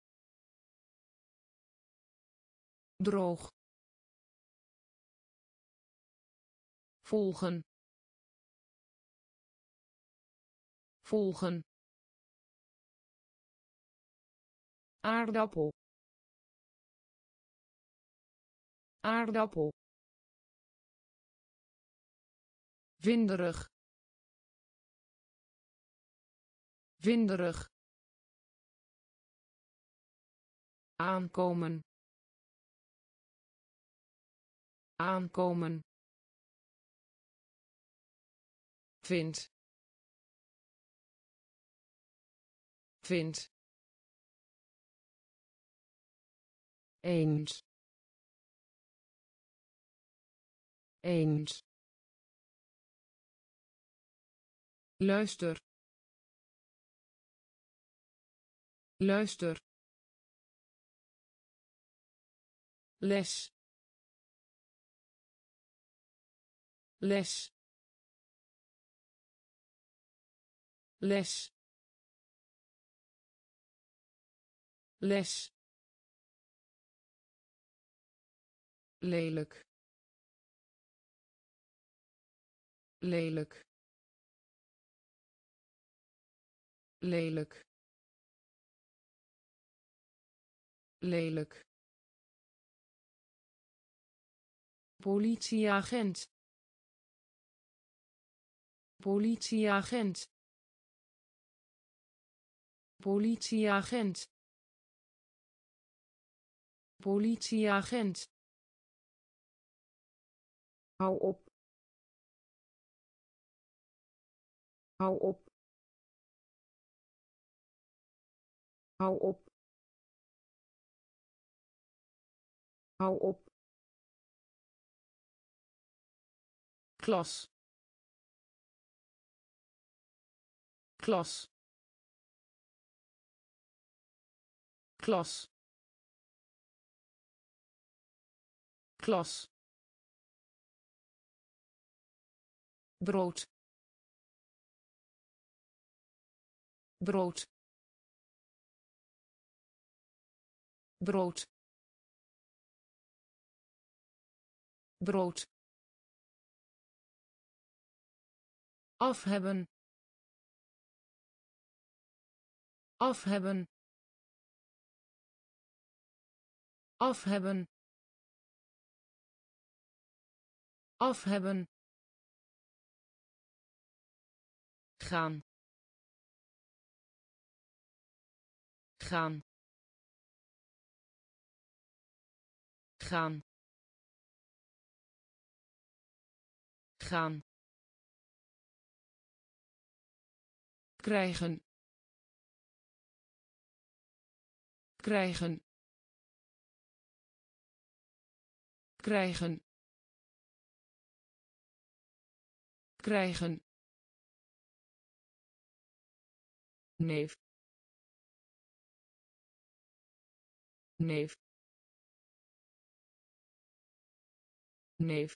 droog, volgen, volgen, aardappel, aardappel, winderig, winderig, aankomen, aankomen, vind, vind, eens, eens, luister, luister, les les les les lelijk lelijk lelijk lelijk politieagent politieagent politieagent politieagent hou op hou op hou op hou op klas klas klas klas brood brood brood brood af hebben af hebben af hebben af hebben gaan gaan gaan gaan krijgen krijgen krijgen krijgen neef neef neef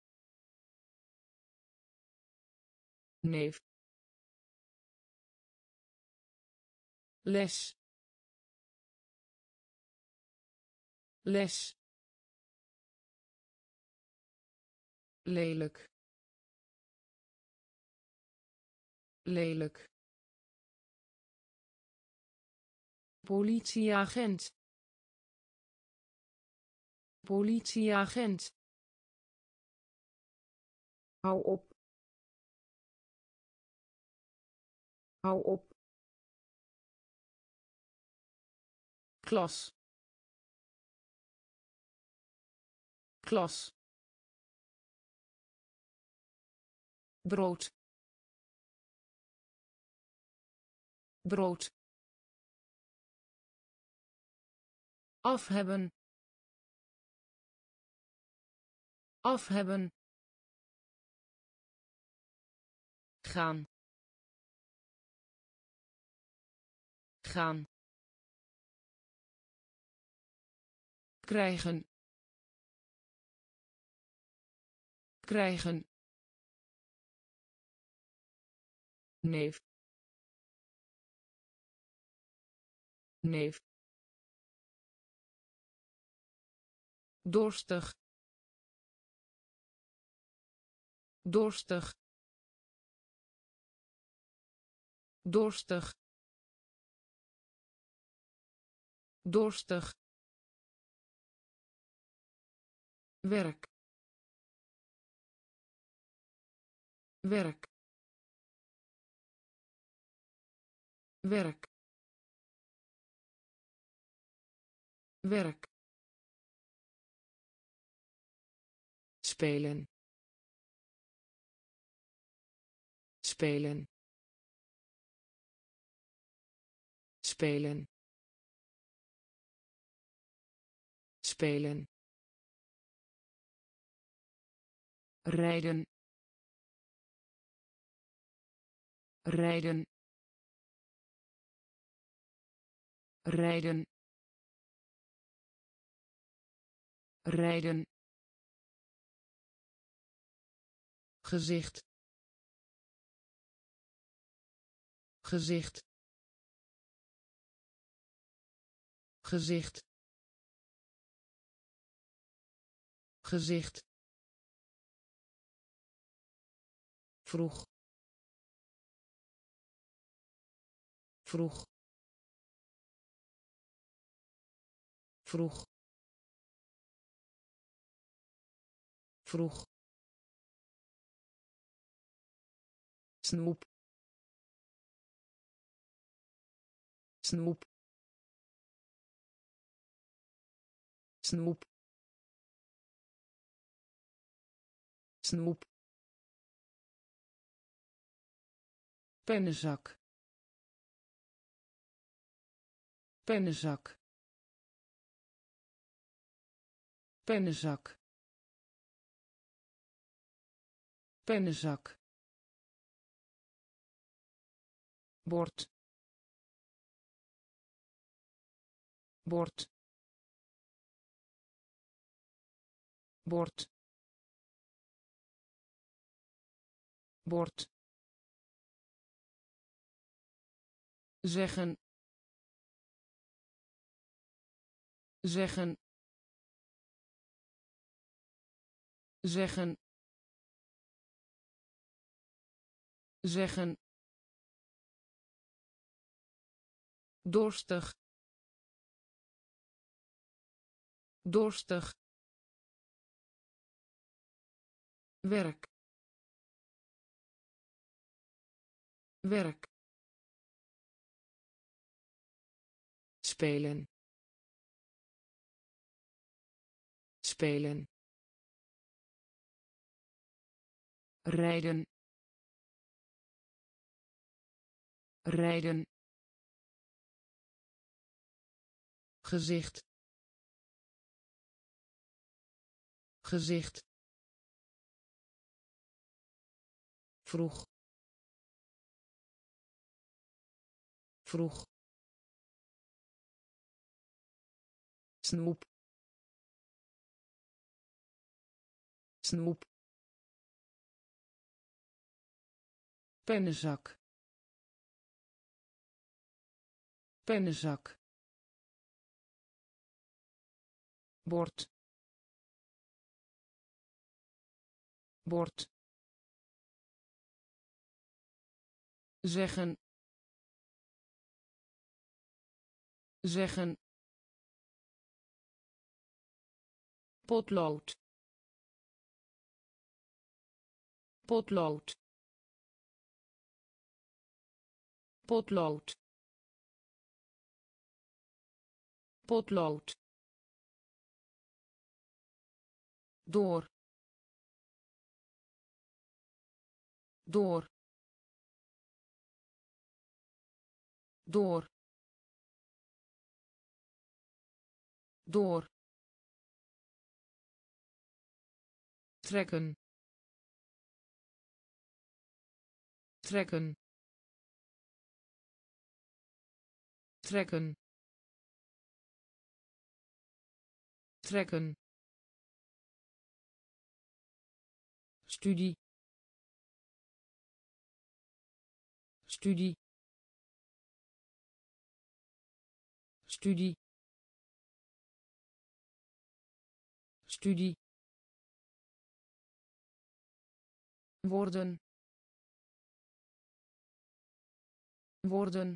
neef les les lelijk lelijk politieagent politieagent hou op hou op klas klas brood brood af hebben af hebben gaan gaan krijgen krijgen neef neef dorstig dorstig dorstig dorstig werk werk werk werk spelen spelen spelen spelen rijden rijden rijden rijden, gezicht, gezicht, gezicht, gezicht, vroeg, vroeg, vroeg, vroeg, snoep, snoep, snoep, snoep, pennenzak, pennenzak, pennenzak, pennenzak, bord, bord, bord, bord, zeggen, zeggen, zeggen, zeggen, dorstig, dorstig, werk, werk, spelen, spelen, rijden, rijden, gezicht, gezicht, vroeg, vroeg, snoep, snoep, pennenzak, pennenzak, bord, bord, zeggen, zeggen, potlood, potlood, potlood, potlood, door, door, door, door, trekken, trekken, trekken, trekken, studie, studie, studie, studie, worden, worden,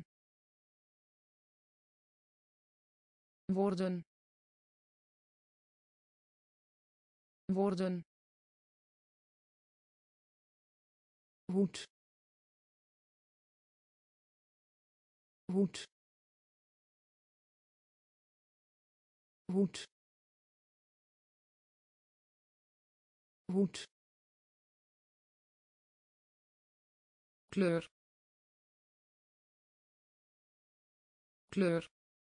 worden, worden, hoed, hoed, hoed, hoed, kleur, kleur,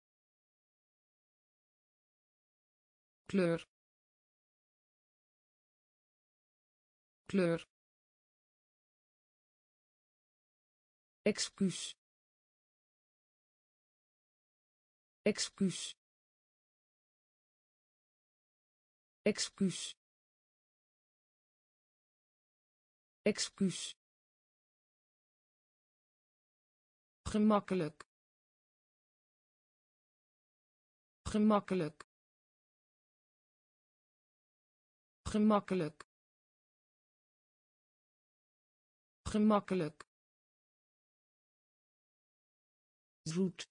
kleur, kleur, excuus, excuus, excuus excuus gemakkelijk gemakkelijk gemakkelijk gemakkelijk zoet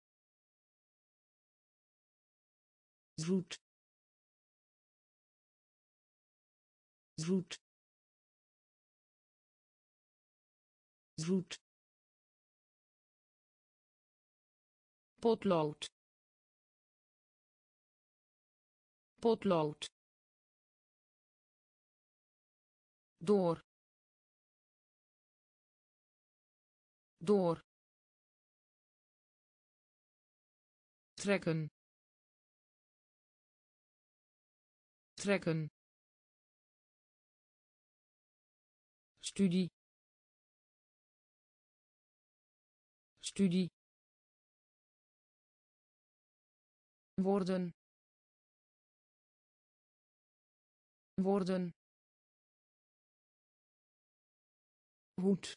zoet zoet zoet potlood potlood door door trekken trekken studie studie worden worden hoed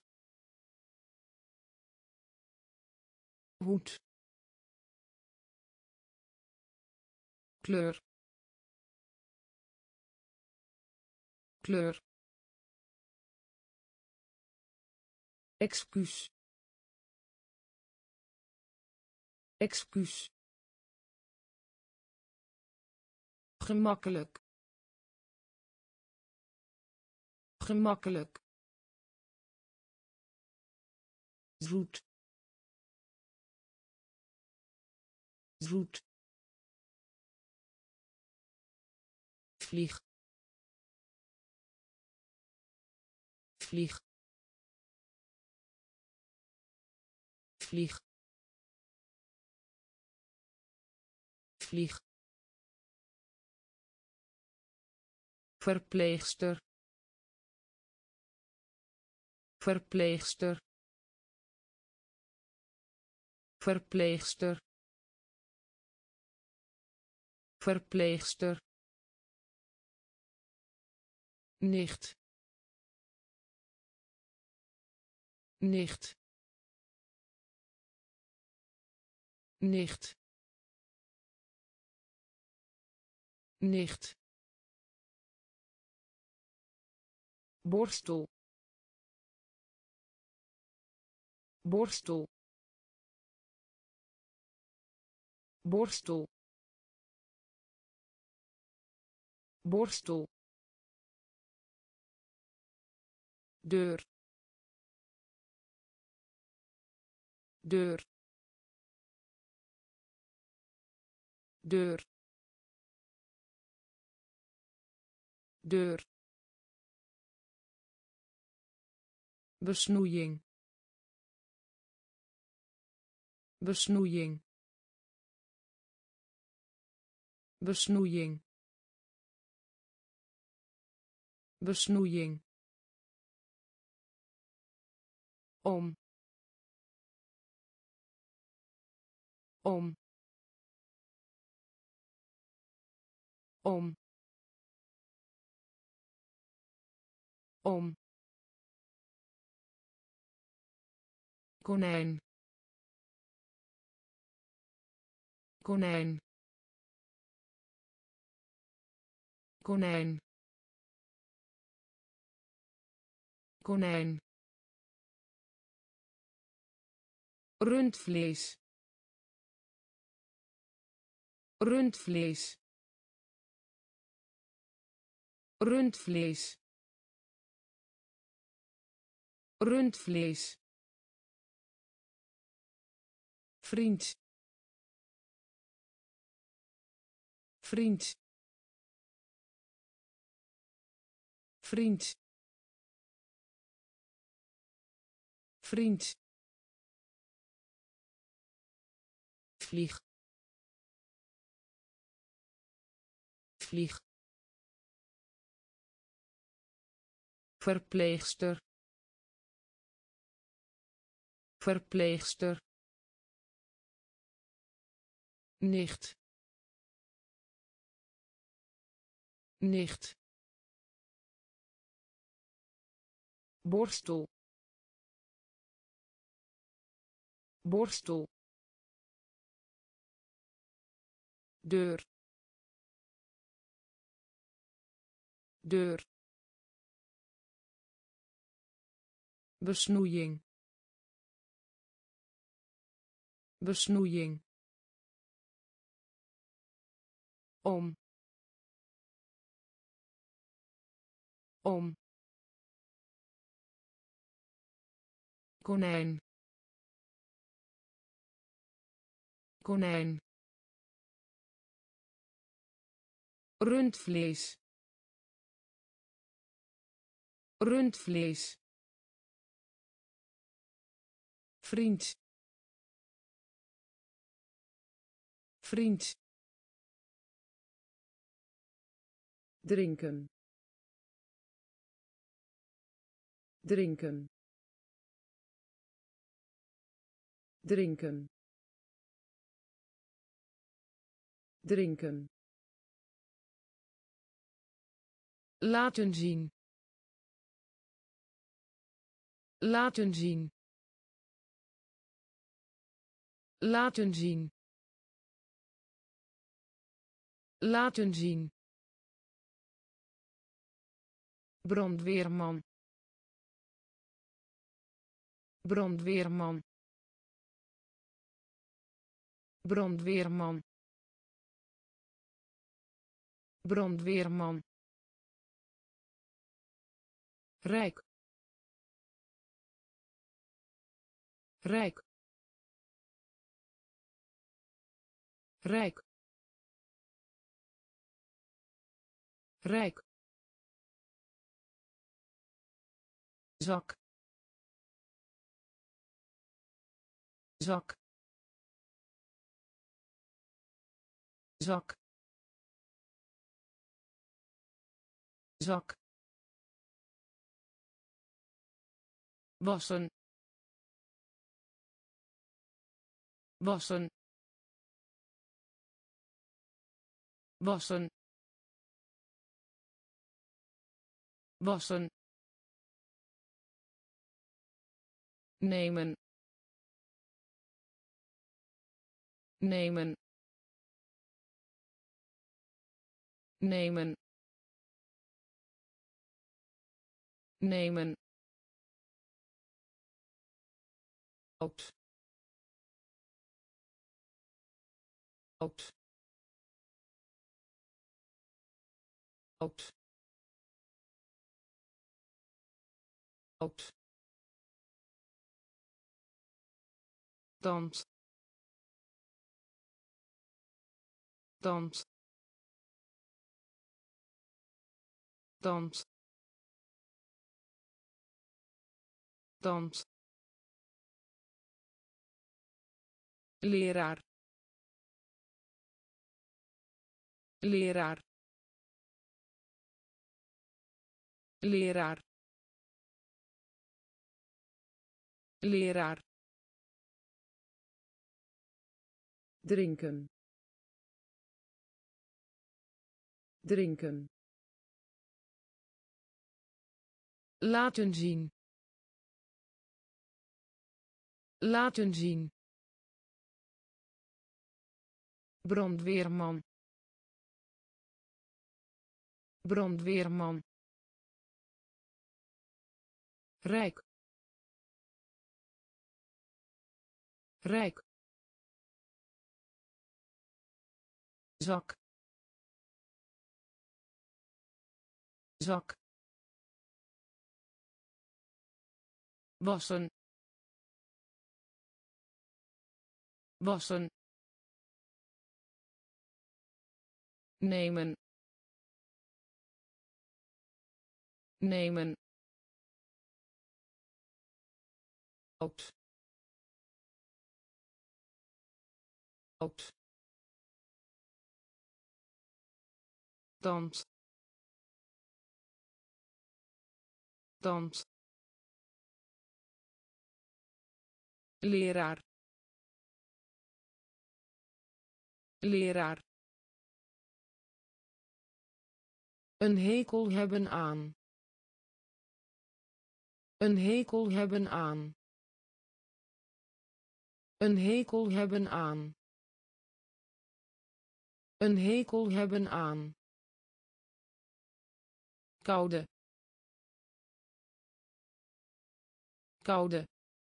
hoed kleur kleur excuus excuus gemakkelijk gemakkelijk zoet zoet vlieg vlieg vlieg vlieg verpleegster verpleegster verpleegster verpleegster nicht nicht nicht nicht borstel borstel borstel borstel deur deur deur deur besnoeiing besnoeiing besnoeiing besnoeiing om om om om konijn konijn konijn konijn rundvlees rundvlees rundvlees rundvlees vriend vriend vriend vriend vlieg vlieg verpleegster verpleegster nicht nicht, borstel, borstel, deur, deur, besnoeiing, besnoeiing, om, om, konijn, konijn, rundvlees, rundvlees, vriend, vriend, drinken, drinken, drinken, drinken, laten zien, laten zien, laten zien, laten zien, brandweerman, brandweerman, brandweerman, brandweerman, rijk, rijk, rijk, rijk, zak, zak, zak, zak, wassen, wassen, wassen, wassen, nemen, nemen, nemen, nemen, oud, oud, oud, oud, tand, tand, tand, tand, leraar, leraar, leraar, leraar, drinken, drinken, laten zien, laten zien, brandweerman, brandweerman, rijk, rijk, zak, zak, wassen, wassen, nemen, nemen, oud, oud, tand, tand, leraar, leraar, Een hekel hebben aan. Een hekel hebben aan. Een hekel hebben aan. Een hekel hebben aan. Koude. Koude.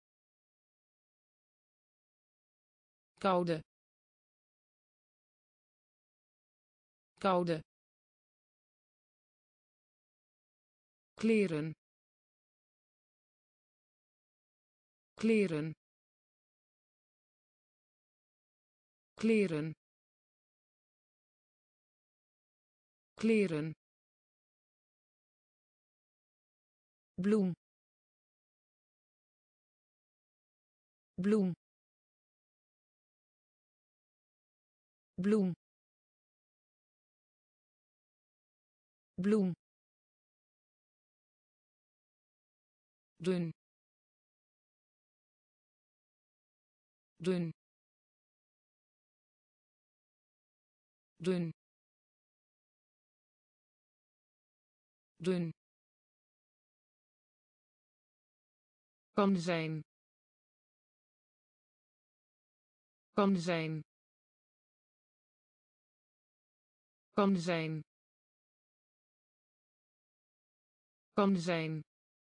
Koude. Koude. Kleren. Kleren. Kleren. Kleren. Bloem. Bloem. Bloem. Bloem. Dun. Dun. Dun. Dun. Kan zijn. Kan zijn. Kan zijn. Kan zijn.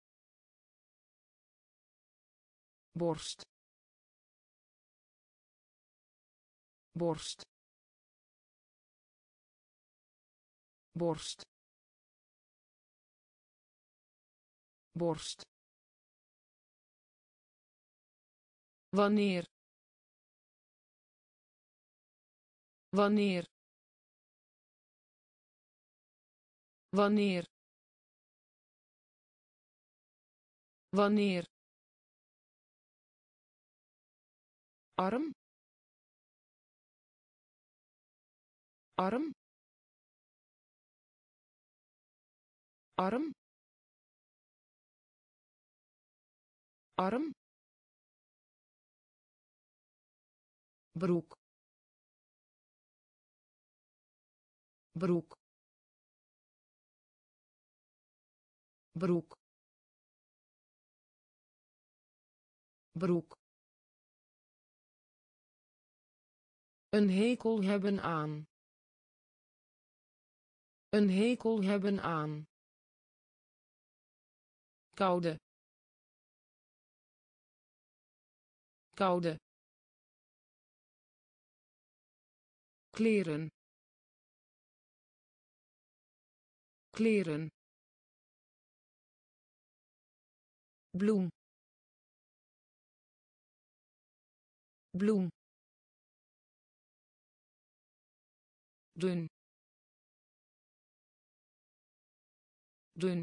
Borst. Borst. Borst. Borst. Wanneer. Wanneer. Wanneer. Wanneer. Arm. Arm. Arm. Arm. Broek. Broek. Broek. Broek. Een hekel hebben aan. Een hekel hebben aan. Koude. Koude. Kleren. Kleren. Bloem. Bloem. Dun. Dun.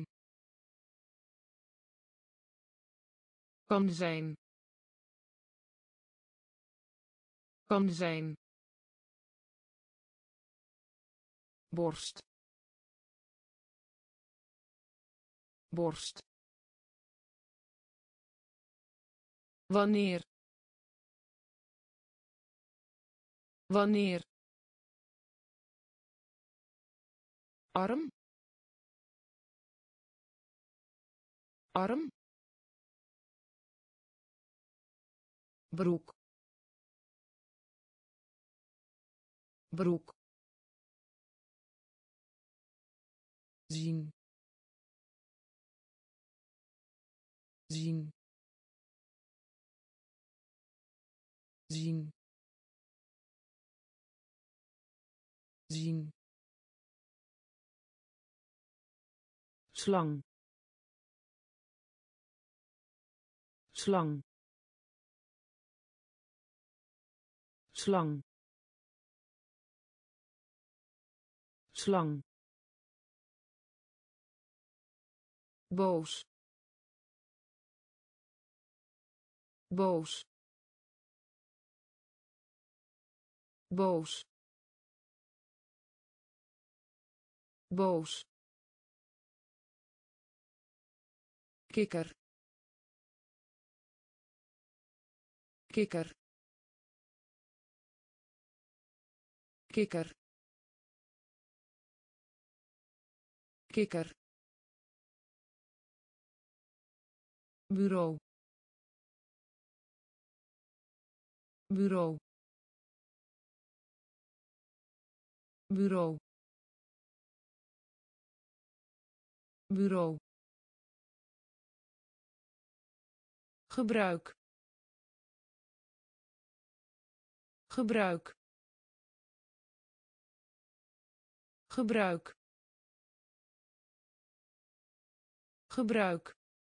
Kan zijn. Kan zijn. Borst. Borst. Wanneer. Wanneer. Arm. Arm. Broek. Broek. Zien. Zien. Zien. Zien. Slang. Slang. Slang. Slang. Boos. Boos. Boos. Boos. Kikker. Kikker. Kikker. kikker, bureau, bureau, bureau, bureau, gebruik, gebruik, gebruik, gebruik,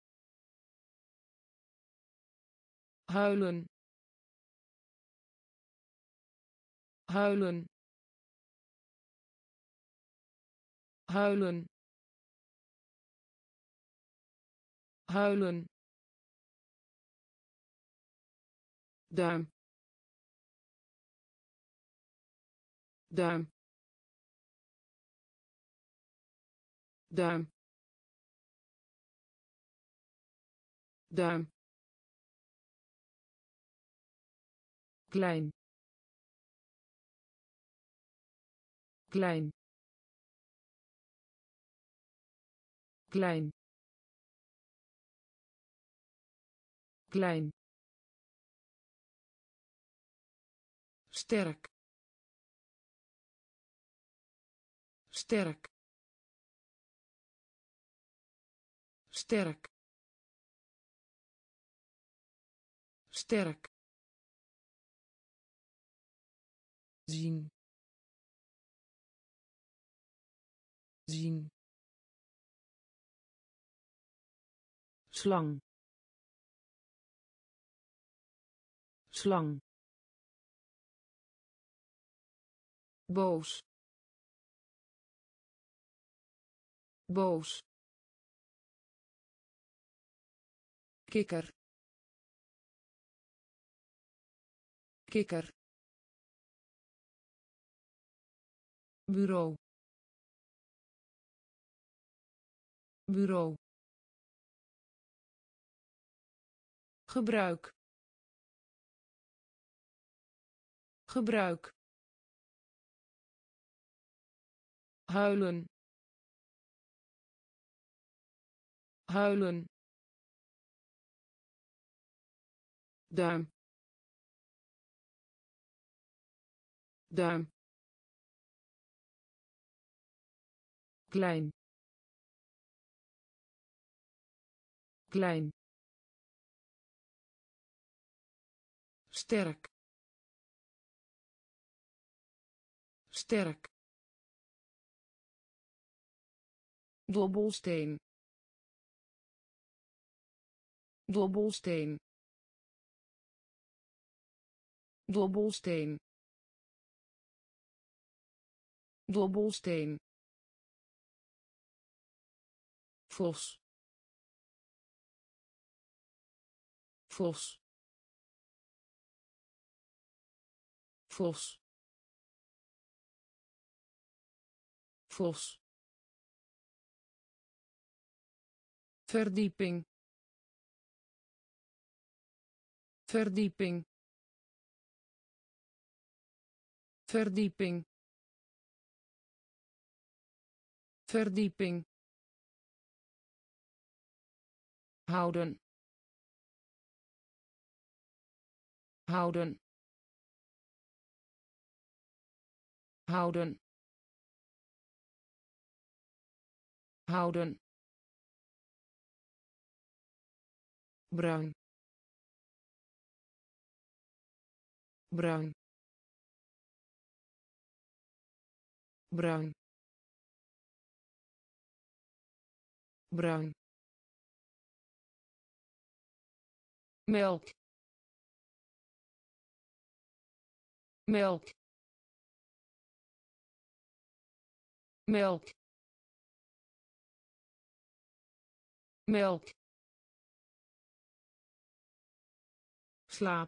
huilen, huilen, huilen, huilen, duim, duim, duim, duim, klein, klein, klein, klein, sterk, sterk, sterk, sterk, zien, zien, slang, slang, boos, boos, kikker, kikker, bureau, bureau, gebruik, gebruik, huilen, huilen, duim, duim, klein, klein, sterk, sterk, dobbelsteen, dobbelsteen, dobbelsteen, dobbelsteen, vos, vos, vos, vos, verdieping, verdieping, verdieping, verdieping, houden, houden, houden, houden, bruin, bruin, bruin, bruin, melk, melk, melk, melk, slaap,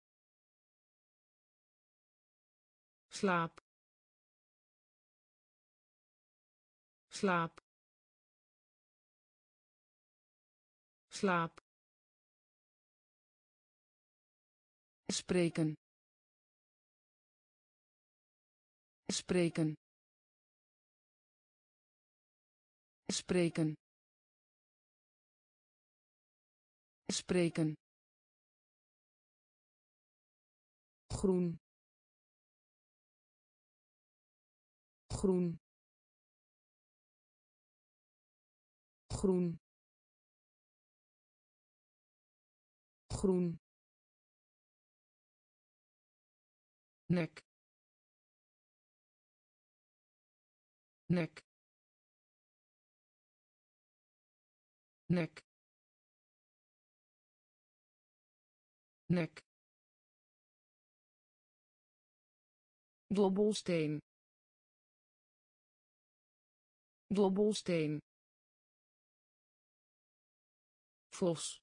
slaap, slaap, slaap, spreken, spreken, spreken spreken groen groen groen groen nek nek nek nek dobbelsteen dobbelsteen vos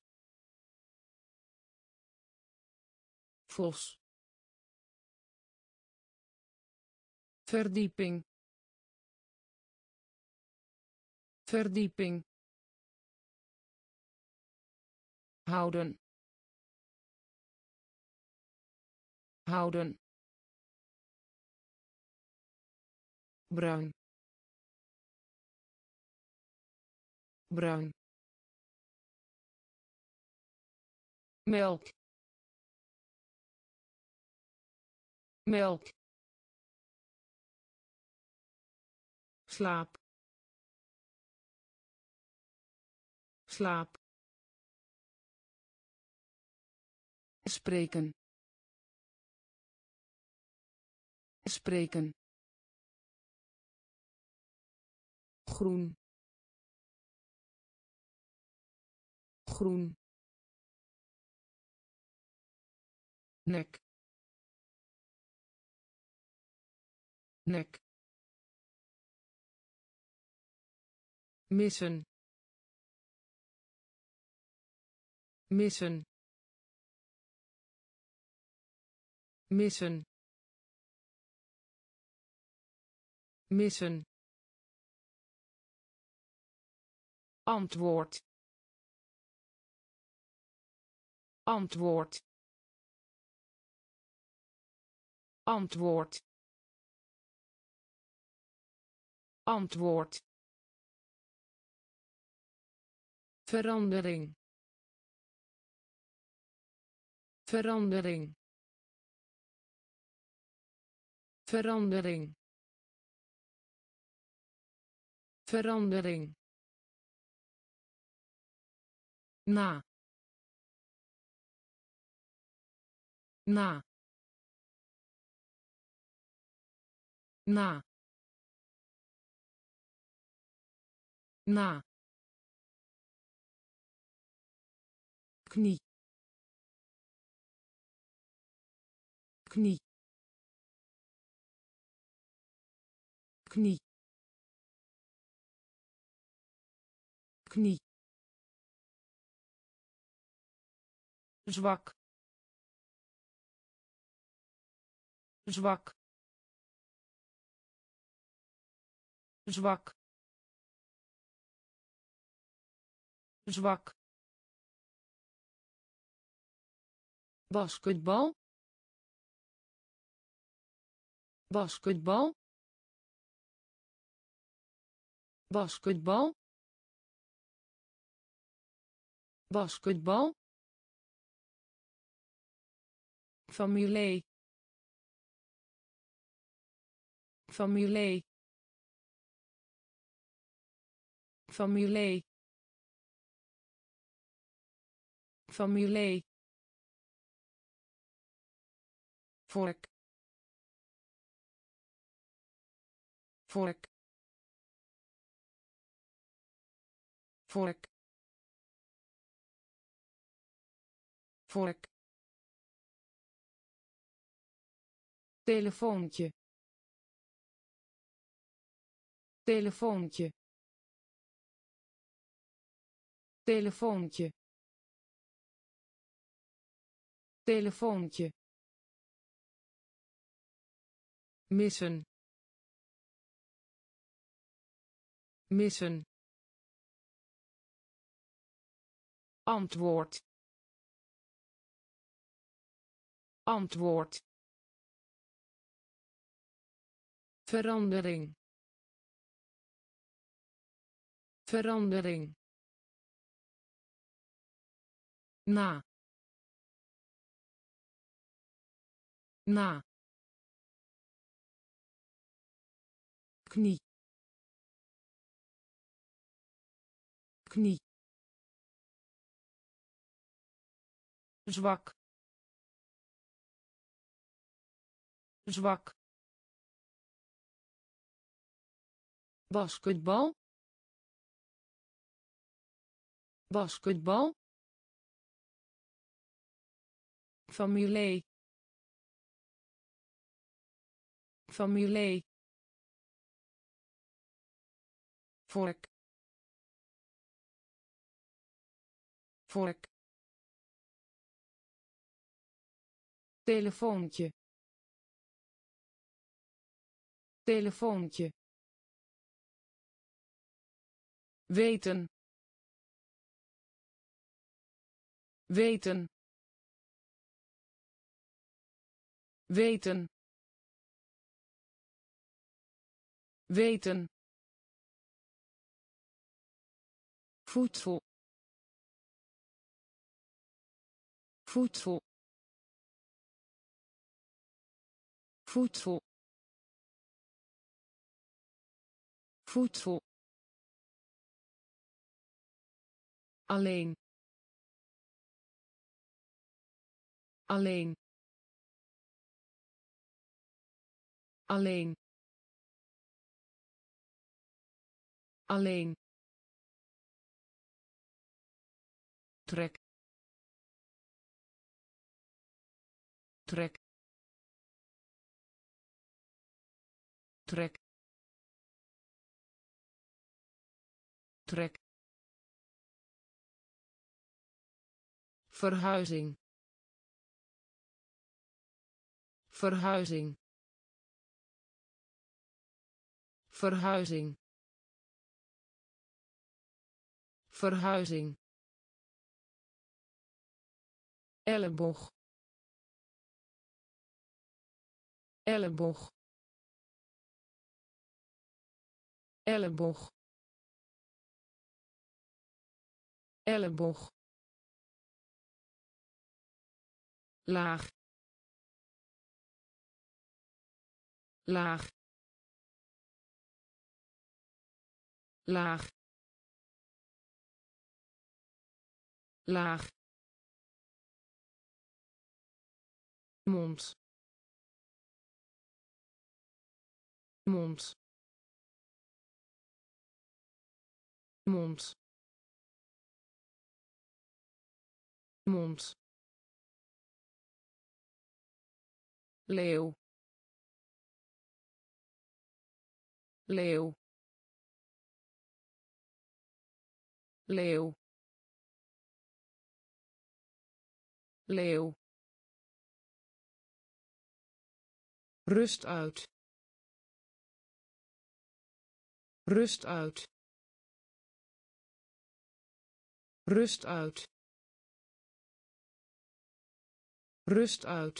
vos verdieping verdieping houden houden bruin bruin melk melk slaap slaap spreken spreken groen groen nek nek missen missen missen missen antwoord antwoord antwoord antwoord verandering verandering verandering verandering na na na na knie knie knie knie zwak zwak zwak zwak basketbal basketbal basketbal basketbal familie familie familie familie vork vork vork vork telefoontje telefoontje telefoontje telefoontje missen missen antwoord antwoord verandering verandering, na, na, knie, knie, zwak, zwak, basketbal, basketbal, familie, familie, vork, vork, telefoontje, telefoontje, weten, weten, weten, weten, voedsel, voedsel, voedsel, voedsel, alleen, alleen, alleen, alleen, trek, trek, trek, trek, verhuizing, verhuizing, verhuizing, verhuizing, elleboog, elleboog, elleboog, elleboog, laag, laag, laag, laag, mond, mond, mond, mond, leeuw, leeuw, leeuw, leeuw, rust uit, rust uit, rust uit, rust uit,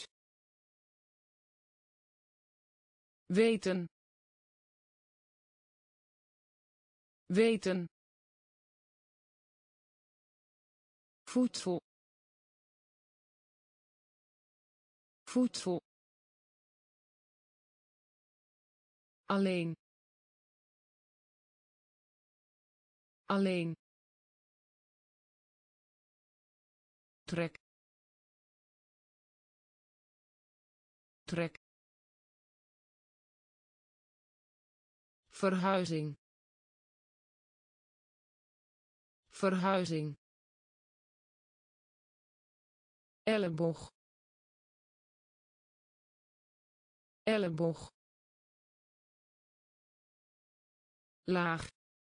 weten, weten, voedsel, voedsel, alleen, alleen, trek, trek, verhuizing, verhuizing, elleboog, elleboog, laag,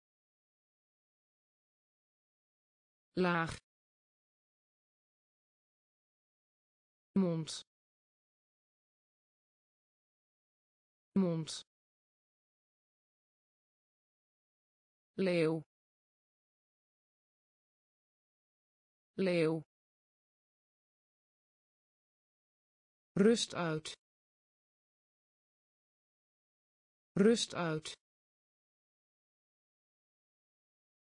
laag, mond, mond, leeuw, leeuw, rust uit, rust uit,